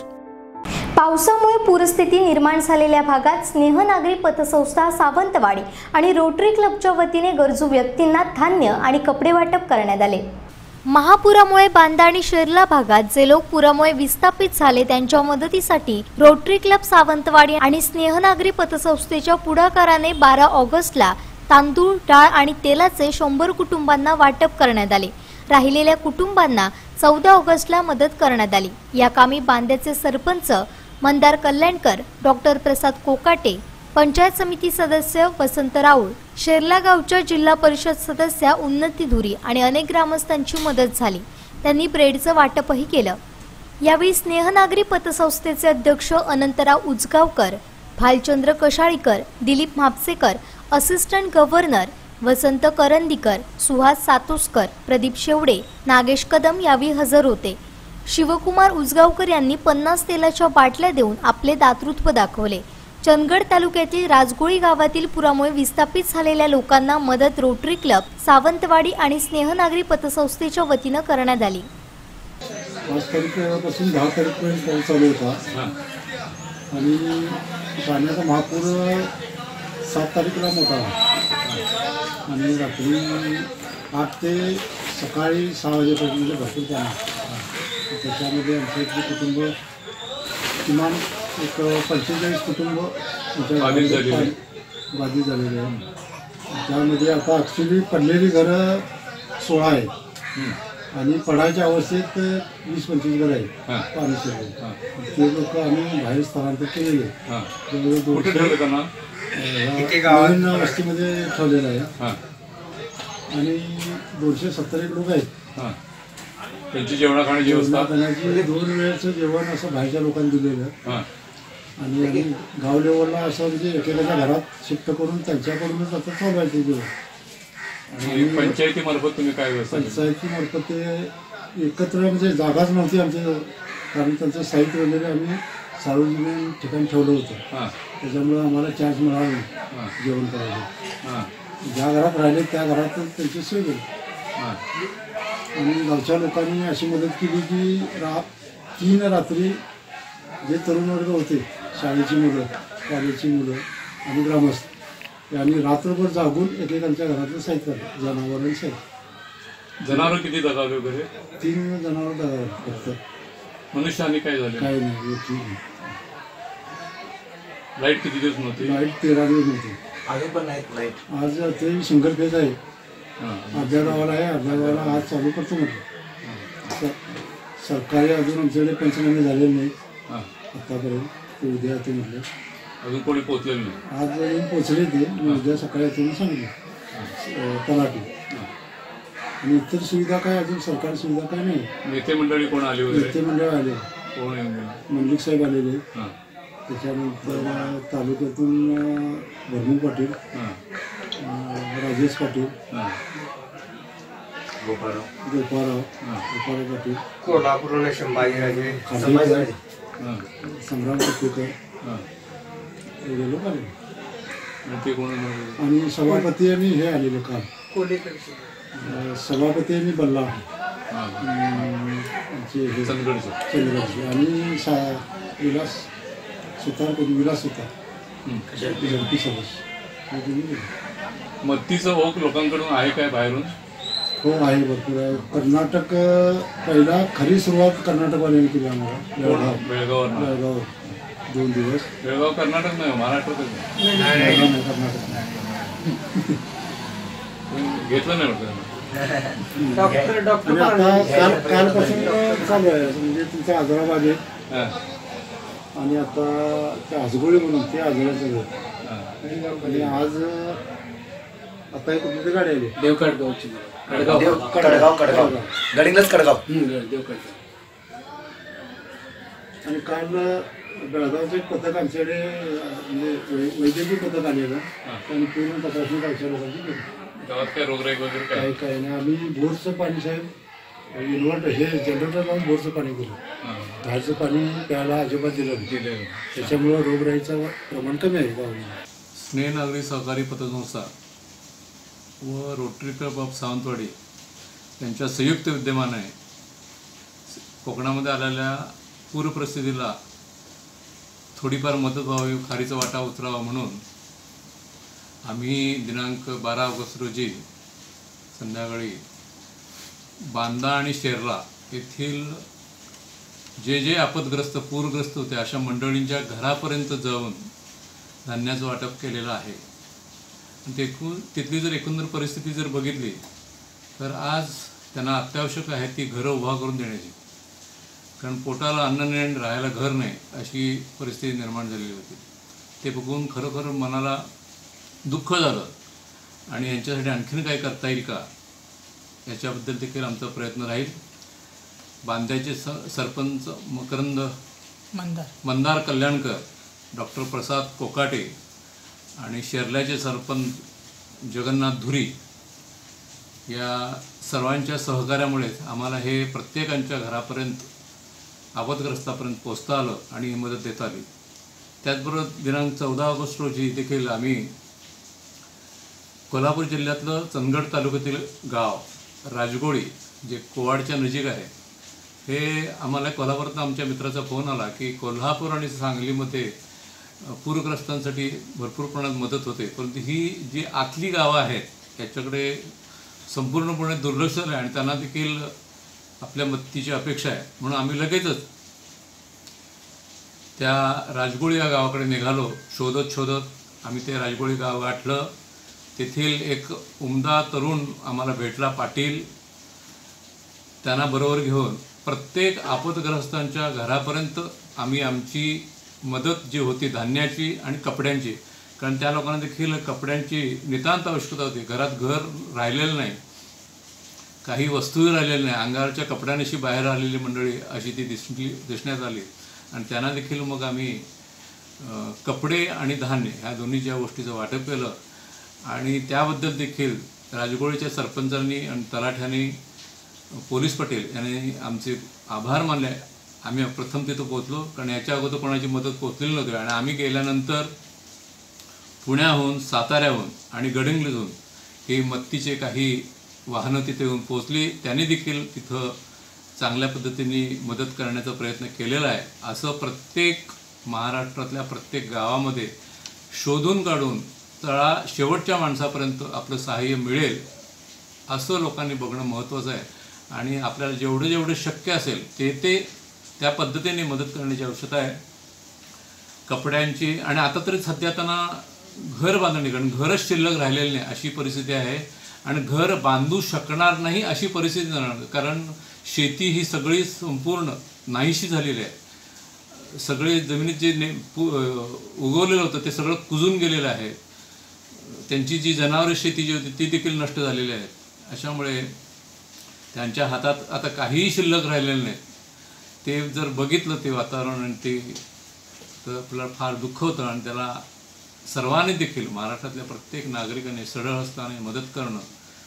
पावसामुळे पूरस्थिती निर्माण झालेल्या भागात स्नेहनागरी पतसंस्था सावंतवाडी आणि रोटरी क्लबच्या वतीने गरजू व्यक्तींना धान्य आणि कपडे वाटप करण्यात आले। महापुरामुळे बांदा आणि शेर्ला भागात जे लोक पुरामुळे विस्थापित झाले त्यांच्या मदतीसाठी रोटरी क्लब सावंतवाडी आणि स्नेहनागरी पतसंस्थेच्या पुढाकाराने बारा ऑगस्टला तांदूळ, डाळ आणि तेलाचे शंभर कुटुंबांना वाटप करण्यात आले। राहिलेल्या कुटुंबांना चौदा ऑगस्टला मदत करण्यात आली। या कामी बांद्याचे सरपंच मंदार कल्याणकर, डॉक्टर प्रसाद कोकाटे, पंचायत समिती सदस्य वसंत राऊळ, शेर्ला गावच्या जिल्हा परिषद सदस्या उन्नती धुरी आणि अनेक ग्रामस्थांची मदत झाली। त्यांनी ब्रेडचं वाटपही केलं। यावेळी स्नेहनागरी पतसंस्थेचे अध्यक्ष अनंतराव उजगावकर, भालचंद्र कशाळीकर, दिलीप म्हापसेकर, असिस्टंट गव्हर्नर वसंत करंदीकर, सुहास सातोसकर, प्रदीप शेवडे, नागेश कदम यावेळी हजर होते। शिवकुमार उजगावकर यांनी पन्नास तेलाच्या बाटल्या देऊन आपले दातृत्व दाखवले। चंदगड तालुक्यातील राजगोळी गावातील पुरामुळे विस्थापित झालेल्या लोकांना मदत रोटरी क्लब, सावंतवाडी आणि स्नेहनागरी पतसंस्थेच्या वतीनं करण्यात आली. पाच तारखेपासून दहा तारखेपर्यंत पाऊस चालू होता आणि पाण्याचा महापूर सात तारखेला मोठा आणि रात्री आठ ते सकाळी सहा वाजेपर्यंत भरपूर पाणी. त्याच्यामध्ये आमचं एक कुटुंब किमान एक पंचेचाळीस कुटुंब बाधित झालेले आहे. त्यामध्ये आता ॲक्च्युली पडलेली घरं सोळा आहेत आणि पडायच्या अवस्थेत वीस पंचवीस घरं आहेत पाणी शिरले. ते लोक आम्ही बाहेर स्थलांतर केलेले नवीन वस्तीमध्ये ठेवलेलं आहे आणि दोनशे सत्तर एक लोक आहेत. त्यांची जेवणा खाण्याची व्यवस्था दोन वेळेचं जेवण असं बाहेरच्या लोकांनी दिलेलं आणि आम्ही गाव लेवलला असं म्हणजे एकेकाच्या घरात शिफ्ट करून त्यांच्याकडूनच आता चालू आहे ते जेवण. आणि पंचायतीमार्फत तुम्ही काय व्यवस्था पंचायतीमार्फत ते एकत्र म्हणजे जागाच नव्हती आमच्या, कारण त्यांचं साहित्य वगैरे आम्ही सार्वजनिक ठिकाणी ठेवलं होतं. त्याच्यामुळे आम्हाला चान्स मिळाला नाही जेवण करायचं. ज्या घरात राहिले त्या घरातच त्यांची सोय केली आणि गावच्या लोकांनी अशी मदत केली की रा तीन रात्री जे तरुण वर्ग होते, शाळेची मुलं, कॉलेजची मुलं आणि ग्रामस्थ यांनी रात्रभर जागून एकेकांच्या घरातलं साहित्य काढलं, जनावरांनी साहित्य. जनावर किती दगावले वगैरे? तीन जनावर दगावले फक्त. मनुष्याने काय झाले? काही नाही. लाईट किती दिवस नव्हती? लाईट तेरा दिवस नव्हती. अजून पण नाहीत लाईट. आज ते सिंगल फेज आहे, अर्ध्या गावाला आहे, अर्ध्या गावाला आज चालू करतो म्हटलं. सरकारी अजून आमच्याकडे पंचनामे झालेले नाही आतापर्यंत. ते उद्या येते म्हटलं. अजून कोणी पोहोचलेलं नाही? आज अजून पोचले ते, मी उद्या सकाळी येते सांगितलं तलाठी. आणि इतर सुविधा काय अजून सरकारी सुविधा काय नाही. नेते मंडळी कोण आले वगैरे? नेते मंडळ आले, कोण? मंडलिक साहेब आलेले. त्याच्यानंतर तालुक्यातून भरमू पाटील, राजेश पाटील, गोपाराव गोपाराव गोपाराव पाटील, कोल्हापूर संभाजीराजे, संग्राम कुटकर एवढे लोक आले. आणि सभापती आणि हे आलेले काल सभापती आणि बल्ला चंद्रगडचे आणि सा विलास सुतार विलास सुतार जंपी सदस्य. मदतीचं ओघ लोकांकडून आहे काय बाहेरून? हो आहे, भरपूर आहे. कर्नाटक पहिला खरी सुरुवात कर्नाटकवाल्यांनी केली आम्हाला. बेळगाव बेळगाव बेळगाव दोन दिवस. बेळगाव कर्नाटक नाही, महाराष्ट्रातच नाही. कर्नाटक नाही घेतलं नाही वाटतं. आणि आता काल कालपासून चालू आहे म्हणजे तुमचा आजराबाद आहे आणि आता ते आजगोळी म्हणून ते आजोळ्याचं घर. आणि आज आता एक कुठली गाडी आली देवकडगावची कडगाव कडगाव कडगाव गडिंगलच कडगाव देवकडगाव. आणि काल बेळगावचं एक पथक आमच्याकडे म्हणजे वैद्यकीय पथक आलेलं आणि पूर्ण तपासणी गावच्या लोकांची केली. गावात काय रोगराई वगैरे काय काय नाही. आम्ही बोरचं पाणी साहेब इन्व्हर्टर हे जनरेटर लावून बोरचं पाणी केलं. बाहेरचं पाणी प्यायला अजिबात दिलं दिलं त्याच्यामुळं रोगराईचं प्रमाण कमी आहे गावामध्ये. स्नेहनागरी सहकारी पतसंस्था व रोटरी क्लब ऑफ सावंतवाडी यांच्या संयुक्त विद्यमाने कोकणामध्ये आलेल्या पूरपरिस्थितीला थोडीफार मदत व्हावी, खारीचा वाटा उतरावा म्हणून आम्ही दिनांक बारा ऑगस्ट रोजी संध्याकाळी बांदा आणि शेरला येथील जे जे आपदग्रस्त पूरग्रस्त होते अशा मंडळींच्या घरापर्यंत जाऊन धान्याचं वाटप केलेलं आहे. एकूण तिथली जर एकंदर परिस्थिती जर बघितली तर आज त्यांना अत्यावश्यक आहे ती घरं उभा करून देण्याची. कारण पोटाला अन्न नाही आणि राहायला घर नाही अशी परिस्थिती निर्माण झालेली होती. ते बघून खरोखर मनाला दुःख झालं आणि यांच्यासाठी आणखीन काय करता येईल का याच्याबद्दल देखील आमचा प्रयत्न राहील. बांद्याचे स सरपंच मकरंद मंदार मंदार कल्याणकर, डॉक्टर प्रसाद कोकाटे आणि शेरल्याचे सरपंच जगन्नाथ धुरी या सर्वांच्या सहकार्यामुळेच आम्हाला हे प्रत्येकांच्या घरापर्यंत आपदग्रस्तापर्यंत पोचता आलं आणि ही मदत देता आली. त्याचबरोबर दिनांक चौदा ऑगस्ट रोजी देखील आम्ही कोल्हापूर जिल्ह्यातलं चंदगड तालुक्यातील गाव राजगोळी जे कोवाडच्या नजीक आहे, हे आम्हाला कोल्हापुरातून आमच्या मित्राचा फोन आला की कोल्हापूर आणि सांगलीमध्ये पूरग्रस्तांसाठी भरपूर प्रमाणात मदत होते, परंतु ही जी आतली गावं आहेत याच्याकडे संपूर्णपणे दुर्लक्ष झालं आणि त्यांना देखील आपल्या मदतीची अपेक्षा आहे. म्हणून आम्ही लगेचच त्या राजगोळी या गावाकडे निघालो. शोधत शोधत आम्ही ते राजगोळी गाव गाठलं. तेथील एक उमदा तरुण आम्हाला भेटला, पाटील. त्यांना बरोबर घेऊन प्रत्येक आपदग्रस्तांच्या घरापर्यंत आम्ही आमची मदत जी होती धान्याची आणि कपड्यांची, कारण त्या लोकांना देखील कपड्यांची नितांत आवश्यकता होती. घरात घर राहिलेलं नाही, काही वस्तूही राहिलेल्या नाही, अंगारच्या कपड्यांशी बाहेर आलेली मंडळी अशी ती दिसली दिसण्यात आली आणि त्यांना देखील मग आम्ही कपडे आणि धान्य ह्या दोन्ही ज्या गोष्टीचं वाटप केलं आणि त्याबद्दल देखील राजगोळीच्या सरपंचांनी आणि तलाठ्यांनी, पोलीस पटेल यांनी आमचे आभार मानले. आम्ही प्रथम तिथं पोहोचलो, कारण याच्या अगोदर कोणाची मदत पोहोचलेली नव्हती आणि आम्ही गेल्यानंतर पुण्याहून, साताऱ्याहून आणि गडहिंग्लजहून ही मदतीचे काही वाहनं तिथे येऊन पोहोचली. त्यांनी देखील तिथं चांगल्या पद्धतीने मदत करण्याचा प्रयत्न केलेला आहे. असं प्रत्येक महाराष्ट्रातल्या प्रत्येक गावामध्ये शोधून काढून तळा शेवटच्या माणसापर्यंत आपलं सहाय्य मिळेल असं लोकांनी बघणं महत्त्वाचं आहे आणि आपल्याला जेवढं जेवढं शक्य असेल ते ते त्या पद्धतीने मदत करण्याची आवश्यकता आहे. कपड्यांची आणि आता तरी सध्या त्यांना घर बांधणी, कारण घरच शिल्लक राहिलेली नाही अशी परिस्थिती आहे आणि घर बांधू शकणार नाही अशी परिस्थिती जाणार, कारण शेती ही सगळी संपूर्ण नाहीशी झालेली आहे. सगळे जमिनीत जे ने उगवलेलं होतं ते सगळं कुजून गेलेलं आहे. त्यांची जी जनावरे शेती जी होती ती देखील नष्ट झालेली आहेत. अशामुळे त्यांच्या हातात आता काहीही शिल्लक राहिलेलं नाही. ते जर बघितलं ते वातावरण आणि ते तर आपल्याला फार दुःख होतं आणि त्याला सर्वांनी देखील महाराष्ट्रातल्या प्रत्येक नागरिकाने सरळ हस्ताने मदत करणं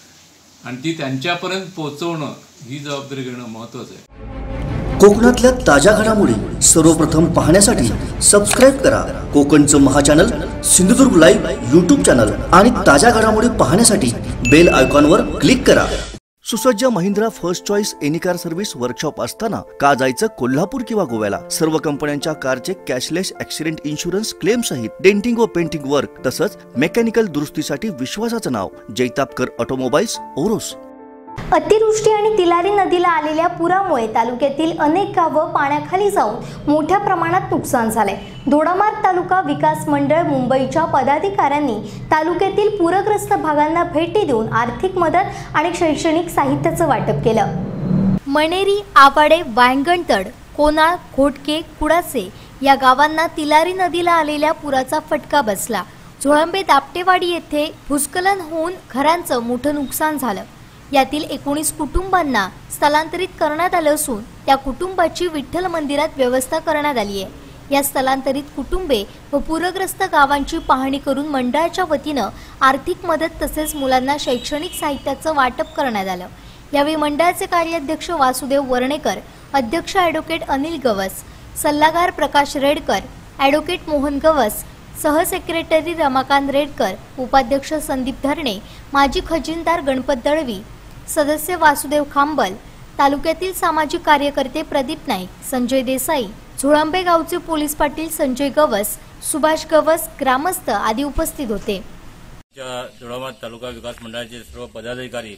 आणि ती त्यांच्यापर्यंत पोहोचवणं ही जबाबदारी घेणं महत्त्वाचं आहे. कोकणातल्या ताज्या घडामोडी सर्वप्रथम पाहण्यासाठी सबस्क्राईब करा कोकणचं महाचॅनल सिंधुदुर्ग लाईव्ह यूट्यूब चॅनल आणि ताज्या घडामोडी पाहण्यासाठी बेल आयकॉनवर क्लिक करा. सुसज्ज Mahindra first choice any car service workshop असताना का जायचं कोल्हापूर किंवा गोव्याला? सर्व कंपन्यांच्या कारचे कॅशलेस ॲक्सिडेंट इन्शुरन्स क्लेम सहित डेंटिंग व पेंटिंग वर्क तसंच मेकॅनिकल दुरुस्तीसाठी विश्वासाचं नाव जैतापकर ऑटोमोबाईल्स ओरोस. अतिवृष्टी आणि तिलारी नदीला आलेल्या पुरामुळे तालुक्यातील अनेक गावं पाण्याखाली जाऊन मोठ्या प्रमाणात नुकसान झाले. दोडामार्ग तालुका विकास मंडळ मुंबईच्या पदाधिकाऱ्यांनी तालुक्यातील पूरग्रस्त भागांना भेटी देऊन आर्थिक मदत आणि शैक्षणिक साहित्याचं वाटप केलं. मणेरी, आवाडे, वायंगणतड, कोनाळ, घोटके, कुडाचे या गावांना तिलारी नदीला आलेल्या पुराचा फटका बसला. झोळंबे दापटेवाडी येथे भूस्खलन होऊन घरांचं मोठं नुकसान झालं. यातील एकोणीस कुटुंबांना स्थलांतरित करण्यात आलं असून त्या कुटुंबाची विठ्ठल मंदिरात व्यवस्था करण्यात आली आहे. या स्थलांतरित कुटुंबे व पूरग्रस्त गावांची पाहणी करून मंडळाच्या वतीनं आर्थिक मदत तसेच मुलांना शैक्षणिक साहित्याचं वाटप करण्यात आलं. यावेळी मंडळाचे कार्याध्यक्ष वासुदेव वर्णेकर, अध्यक्ष ॲडव्होकेट अनिल गवस, सल्लागार प्रकाश रेडकर, ॲडव्होकेट मोहन गवस, सहसेक्रेटरी रमाकांत रेडकर, उपाध्यक्ष संदीप धरणे, माजी खजिनदार गणपत दळवी, सदस्य वासुदेव खांबल, तालुक्यातील सामाजिक कार्यकर्ते प्रदीप नाईक, संजय देसाई, झोळंबे गावचे पोलीस पाटील संजय गवस, सुभाष गवस, ग्रामस्थ आदी उपस्थित होते. दोडामार्ग तालुका विकास मंडळाचे सर्व पदाधिकारी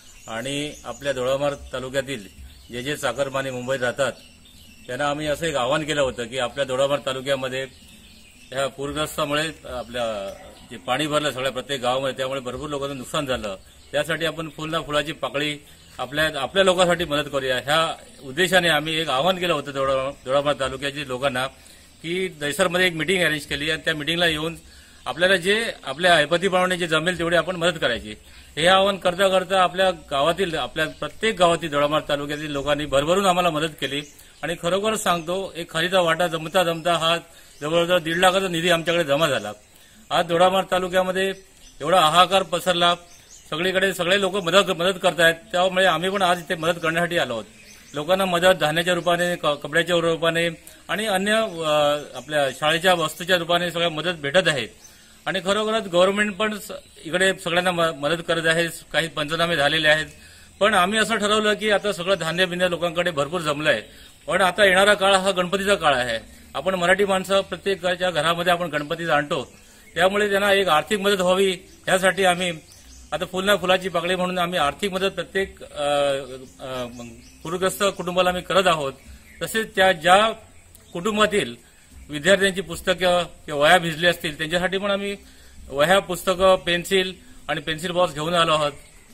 आणि आपल्या दोडामार्ग तालुक्यातील जे जे चाकरमानी मुंबईत राहतात त्यांना आम्ही असं एक आवाहन केलं होतं की आपल्या दोडामार्ग तालुक्यामध्ये ह्या पूरग्रस्तामुळे आपल्या जे पाणी भरलं सगळ्या प्रत्येक गावामध्ये, त्यामुळे भरपूर लोकांचं नुकसान झालं. त्यासाठी आपण फुल ना फुलाची पाकळी आपल्या आपल्या लोकांसाठी मदत करूया ह्या उद्देशाने आम्ही एक आवाहन केलं होतं दोडा दोडामार्ग तालुक्याच्या लोकांना की दैसरमध्ये एक मिटिंग अरेंज केली आणि त्या मिटिंगला येऊन आपल्याला जे आपल्या ऐपतीप्रमाणे जे जमेल तेवढी आपण मदत करायची. हे आवाहन करता करता आपल्या गावातील आपल्या प्रत्येक गावातील दोडामार्ग तालुक्यातील लोकांनी भरभरून आम्हाला मदत केली आणि खरोखरच सांगतो एक खालीचा वाटा जमता जमता हा जवळजवळ दीड लाखाचा निधी आमच्याकडे जमा झाला. आज दोडामार्ग तालुक्यामध्ये एवढा हाहाकार पसरला, सगळीकडे सगळे लोक मदत मदत करतायत, त्यामुळे आम्ही पण आज इथे मदत करण्यासाठी आलो आहोत. लोकांना मदत धान्याच्या रूपाने, क- कपड्याच्या रूपाने आणि अन्य अ, आपल्या शाळेच्या वस्तूच्या रूपाने सगळ्या मदत भेटत आहे. आणि खरोखरच गव्हर्नमेंट पण स- इकडे सगळ्यांना म- मदत करत आहे. काही पंचनामे झालेले आहेत. पण आम्ही असं ठरवलं की आता सगळं धान्य बिन्य लोकांकडे भरपूर जमलंय. पण आता येणारा काळ हा गणपतीचा काळ आहे. आपण मराठी माणसं प्रत्येकाच्या घरामध्ये आपण गणपती आणतो. त्यामुळे त्यांना एक आर्थिक मदत व्हावी यासाठी आम्ही आता फुल ना फुलाची पाकळी म्हणून आम्ही आर्थिक मदत प्रत्येक अ, अ, पूरग्रस्त कुटुंबाला आम्ही करत आहोत. तसेच त्या ज्या कुटुंबातील विद्यार्थ्यांची पुस्तकं किंवा वह्या भिजली असतील त्यांच्यासाठी पण आम्ही वह्या, पुस्तकं, पेन्सिल आणि पेन्सिल बॉक्स घेऊन आलो आहोत.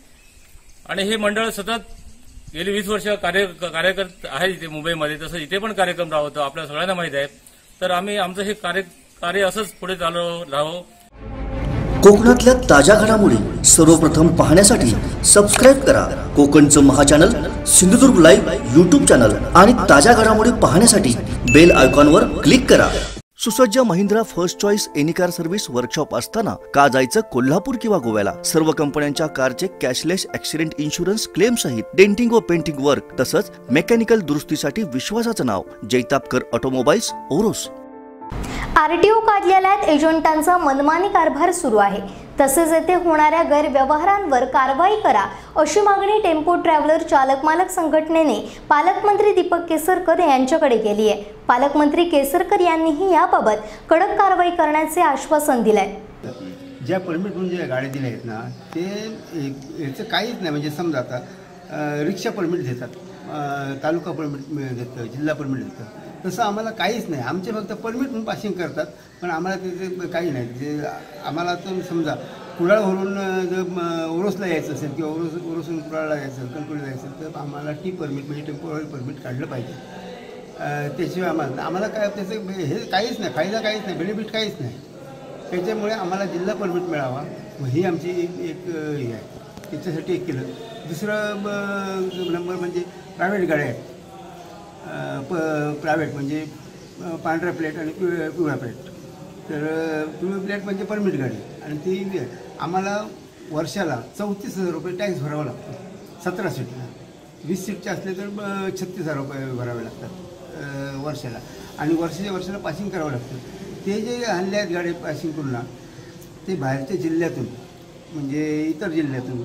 आणि हे मंडळ सतत गेली वीस वर्ष कार्य कार्यरत आहे इथे मुंबईमध्ये. तसं इथे पण कार्यक्रम राहतो, आपल्या सगळ्यांना माहीत आहे. तर आम्ही आमचं हे कार्य कार्य असंच पुढे चालू राहो. कोकणातल्या ताज्या घडामोडी सर्वप्रथम पाहण्यासाठी सबस्क्राईब करा कोकणचं महाचॅनल सिंधुदुर्ग लाईव्ह यूट्यूब चॅनल आणि ताज्या घडामोडी पाहण्यासाठी बेल आयकॉनवर क्लिक करा. सुसज्ज Mahindra first choice any car service workshop असताना का जायचं कोल्हापूर किंवा गोव्याला? सर्व कंपन्यांच्या कारचे कॅशलेस ऍक्सिडेंट इन्शुरन्स क्लेम सहित डेंटिंग व पेंटिंग वर्क तसंच मेकॅनिकल दुरुस्तीसाठी विश्वासाचं नाव जैतापकर ऑटोमोबाईल्स ओरोस. आरटीओ कार्यालयात एजंटांचा मनमानी कारभार सुरू आहे. तसेच येथे होणाऱ्या गैरव्यवहारांवर कारवाई करा अशी मागणी टेम्पो ट्रॅव्हलर चालक मालक संघटनेने पालकमंत्री दीपक केसरकर यांच्याकडे केली आहे. पालकमंत्री केसरकर यांनीही याबाबत कडक कारवाई करण्याचे आश्वासन दिले आहे. ज्या परमिट म्हणून ज्या गाड्या दिल्या आहेत ना ते याचं काहीच नाही. म्हणजे समजा आता रिक्षा परमिट देतात, तालुका परमिट देतं, जिल्हा परमिट देतं, तसं आम्हाला काहीच नाही. आमचे फक्त परमिट म्हणून पासिंग करतात, पण आम्हाला तिथे काही नाही. जे आम्हाला तर समजा कुडाळवरून जर ओरोसला यायचं असेल किंवा ओरोस ओरोसून कुडाळला यायचं, कणकवलीला जायचं तर आम्हाला टी परमिट म्हणजे टेम्पोररी परमिट काढलं पाहिजे. त्याशिवाय आम्हाला आम्हाला काय त्याचं हे काहीच नाही, फायदा काहीच नाही, बेनिफिट काहीच नाही. त्याच्यामुळे आम्हाला जिल्हा परमिट मिळावा ही आमची एक हे आहे. त्याच्यासाठी एक केलं. दुसरं नंबर म्हणजे प्रायव्हेट गाड्या आहेत. प प्रायव्हेट म्हणजे पांढऱ्या प्लेट आणि पिवळ्या पिवळ्या प्लेट. तर पिवळी प्लेट म्हणजे परमिट गाडी आणि ती आम्हाला वर्षाला चौतीस हजार रुपये टॅक्स भरावा लागतो. सतरा सीटला वीस सीटचे असले तर छत्तीस हजार रुपये भरावे लागतात वर्षाला. आणि वर्षाच्या वर्षाला पासिंग करावं लागतं. ते जे आणले आहेत गाडी पासिंग करून ना ते बाहेरच्या जिल्ह्यातून म्हणजे इतर जिल्ह्यातून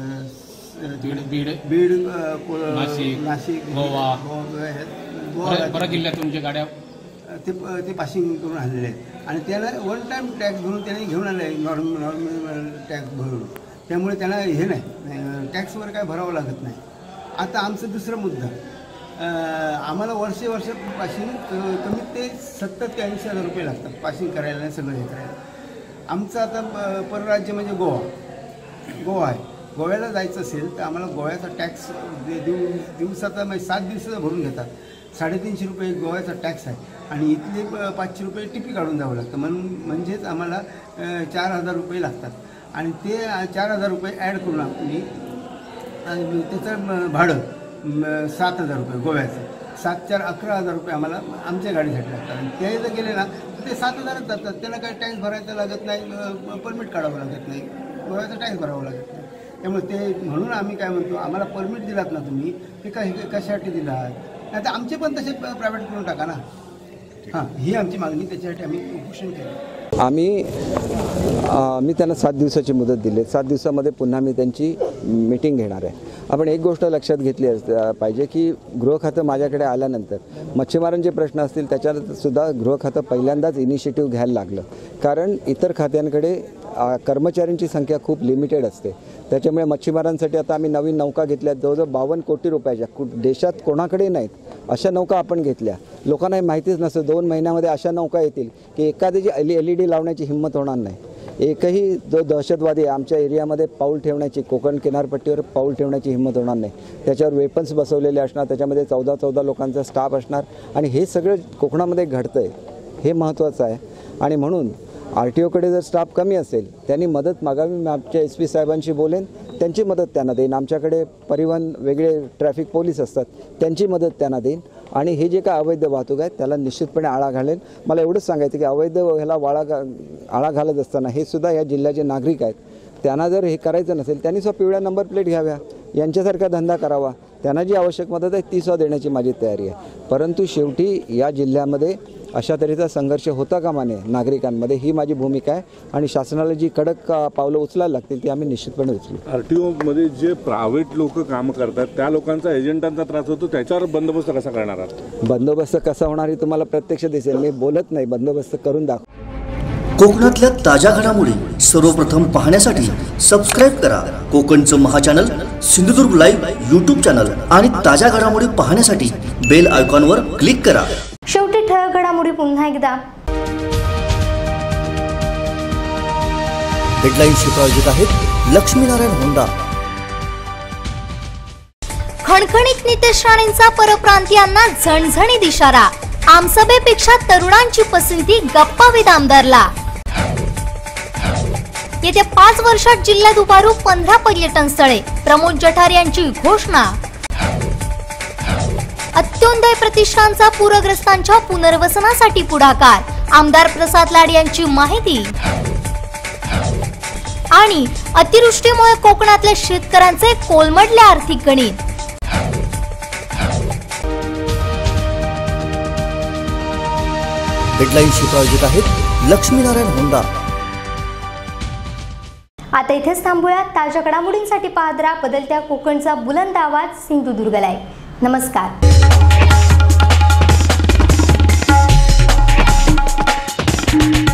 बीड बीड बीड नाशिक नाशिक गोवा गोवा बऱ्याच जिल्ह्यातून जे गाड्या ते ते पासिंग करून आणलेले आहेत. आणि त्याला वन टाईम टॅक्स भरून त्याने घेऊन आले आहे नॉर्मल नॉर्मल टॅक्स भरून. त्यामुळे त्यांना हे नाही, टॅक्सवर काय भरावं लागत नाही. आता आमचा दुसरा मुद्दा, आम्हाला वर्षे वर्ष पासिंग कमीत ते सत्तर ते ऐंशी हजार रुपये लागतात पासिंग करायला सगळं हे करायला. आमचं आता परराज्य म्हणजे गोवा गोवा आहे. गोव्याला जायचं असेल तर आम्हाला गोव्याचा टॅक्स दिव दिवसाचा म्हणजे सात दिवसाचा भरून घेतात. साडेतीनशे रुपये गोव्याचा टॅक्स आहे आणि इथले पाचशे रुपये टिपी काढून द्यावं लागतं. म्हणून म्हणजेच आम्हाला चार हजार रुपये लागतात. आणि ते चार हजार रुपये ॲड करून आम्ही त्याचं भाडं सात हजार रुपये गोव्याचं, सात चार अकरा हजार रुपये आम्हाला आमच्या गाडीसाठी लागतात. आणि ते जर गेले ना तर ते सात हजारच जातात. त्यांना काही टॅक्स भरायचा लागत नाही, परमिट काढावं लागत नाही, गोव्याचा टॅक्स भरावं लागत नाही. त्यामुळे ते म्हणून आम्ही काय म्हणतो, आम्हाला परमिट दिलात ना तुम्ही ते काय कशासाठी दिला नाही तर आमचे पण तसे प्रायव्हेट करून टाका ना. हां ही आमची मागणी, त्याच्यासाठी आम्ही उपोषण केलं. आम्ही मी त्यांना सात दिवसाची मुदत दिली. सात दिवसामध्ये पुन्हा मी त्यांची मीटिंग घेणार आहे. आपण एक गोष्ट लक्षात घेतली पाहिजे की गृह खातं माझ्याकडे आल्यानंतर मच्छीमारांचे प्रश्न असतील त्याच्यात सुद्धा गृह खातं पहिल्यांदाच इनिशिएटिव्ह घ्यायला लागलं. कारण इतर खात्यांकडे कर्मचाऱ्यांची संख्या खूप लिमिटेड असते. त्याच्यामुळे मच्छीमारांसाठी आता आम्ही नवीन नौका घेतल्या जवळजवळ बावन्न कोटी रुपयाच्या. कु देशात कोणाकडे नाहीत अशा नौका आपण घेतल्या. लोकांना हे माहितीच नसतं दोन महिन्यामध्ये अशा नौका येतील की एखाद्याची एल एल ई डी लावण्याची हिंमत होणार नाही. एकही जो दहशतवादी आमच्या एरियामध्ये पाऊल ठेवण्याची, कोकण किनारपट्टीवर पाऊल ठेवण्याची हिंमत होणार नाही. त्याच्यावर वेपन्स बसवलेले असणार, त्याच्यामध्ये चौदा चौदा लोकांचा स्टाफ असणार. आणि हे सगळं कोकणामध्ये घडतं आहे, हे महत्त्वाचं आहे. आणि म्हणून आर टी ओकडे जर स्टाफ कमी असेल त्यांनी मदत मागावी. मी आमच्या एस पी साहेबांशी बोलेन, त्यांची मदत त्यांना देईन. आमच्याकडे परिवहन वेगळे ट्रॅफिक पोलीस असतात, त्यांची मदत त्यांना देईन. आणि हे जे काय अवैध वाहतूक आहे त्याला निश्चितपणे आळा घालेल. मला एवढंच सांगायचं की अवैध ह्याला वाळा घा आळा घालत असताना हे सुद्धा या जिल्ह्याचे नागरिक आहेत. त्यांना जर हे करायचं नसेल त्यांनी सुद्धा पिवळ्या नंबर प्लेट घ्याव्या, यांच्यासारखा धंदा करावा. त्यांना जी आवश्यक मदत आहे ती सुद्धा देण्याची माझी तयारी आहे. परंतु शेवटी या जिल्ह्यामध्ये अशा तऱ्हेचा संघर्ष होता कामा नये नागरिकांमध्ये, ही माझी भूमिका आहे आणि शासनाला जी कडक पावलं उचलायला लागतील ती आम्ही निश्चितपणे उचलू. आर टी ओमध्ये जे प्रायव्हेट लोक काम करतात त्या लोकांचा एजंटांचा त्रास होतो, त्याच्यावर बंदोबस्त कसा करणार आहात? बंदोबस्त कसा होणार हे तुम्हाला प्रत्यक्ष दिसेल. मी बोलत नाही, बंदोबस्त करून दाखव. कोकणातल्या ताज्या घडामोडी सर्वप्रथम पाहण्यासाठी सबस्क्राईब करा कोकणचं महाचॅनल सिंधुदुर्ग लाईव्ह यूट्यूब चॅनल आणि ताज्या घडामोडी पाहण्यासाठी बेल आयकॉनवर क्लिक करा. शेवटी ठळक घडामोडी पुन्हा एकदा. हेडलाईन्सची प्रायोजक आहेत लक्ष्मीनारायण होंडा. खणखणीत नितेश राणेंचा परप्रांतीयांना झणझणीत इशारा. आमसभेपेक्षा तरुणांची पसंती गप्पा विद आमदारला. येत्या पाच वर्षात जिल्ह्यात उभारू पंधरा पर्यटन स्थळे, प्रमोद जठार यांची घोषणा. अत्योदय प्रतिष्ठानचा पूरग्रस्तांच्या पुनर्वसनासाठी पुढाकार, आमदार प्रसाद लाड यांची माहिती. आणि अतिवृष्टीमुळे कोकणातल्या शेतकऱ्यांचे कोलमडले आर्थिक गणित. हेडलाईन्सची प्रायोजक आहेत लक्ष्मीनारायण होंडा. आता इथेच थांबूयात. ताज्या घडामोडींसाठी पाहत राहा बदलत्या कोकणचा बुलंद आवाज सिंधुदुर्ग लाईव्ह. नमस्कार.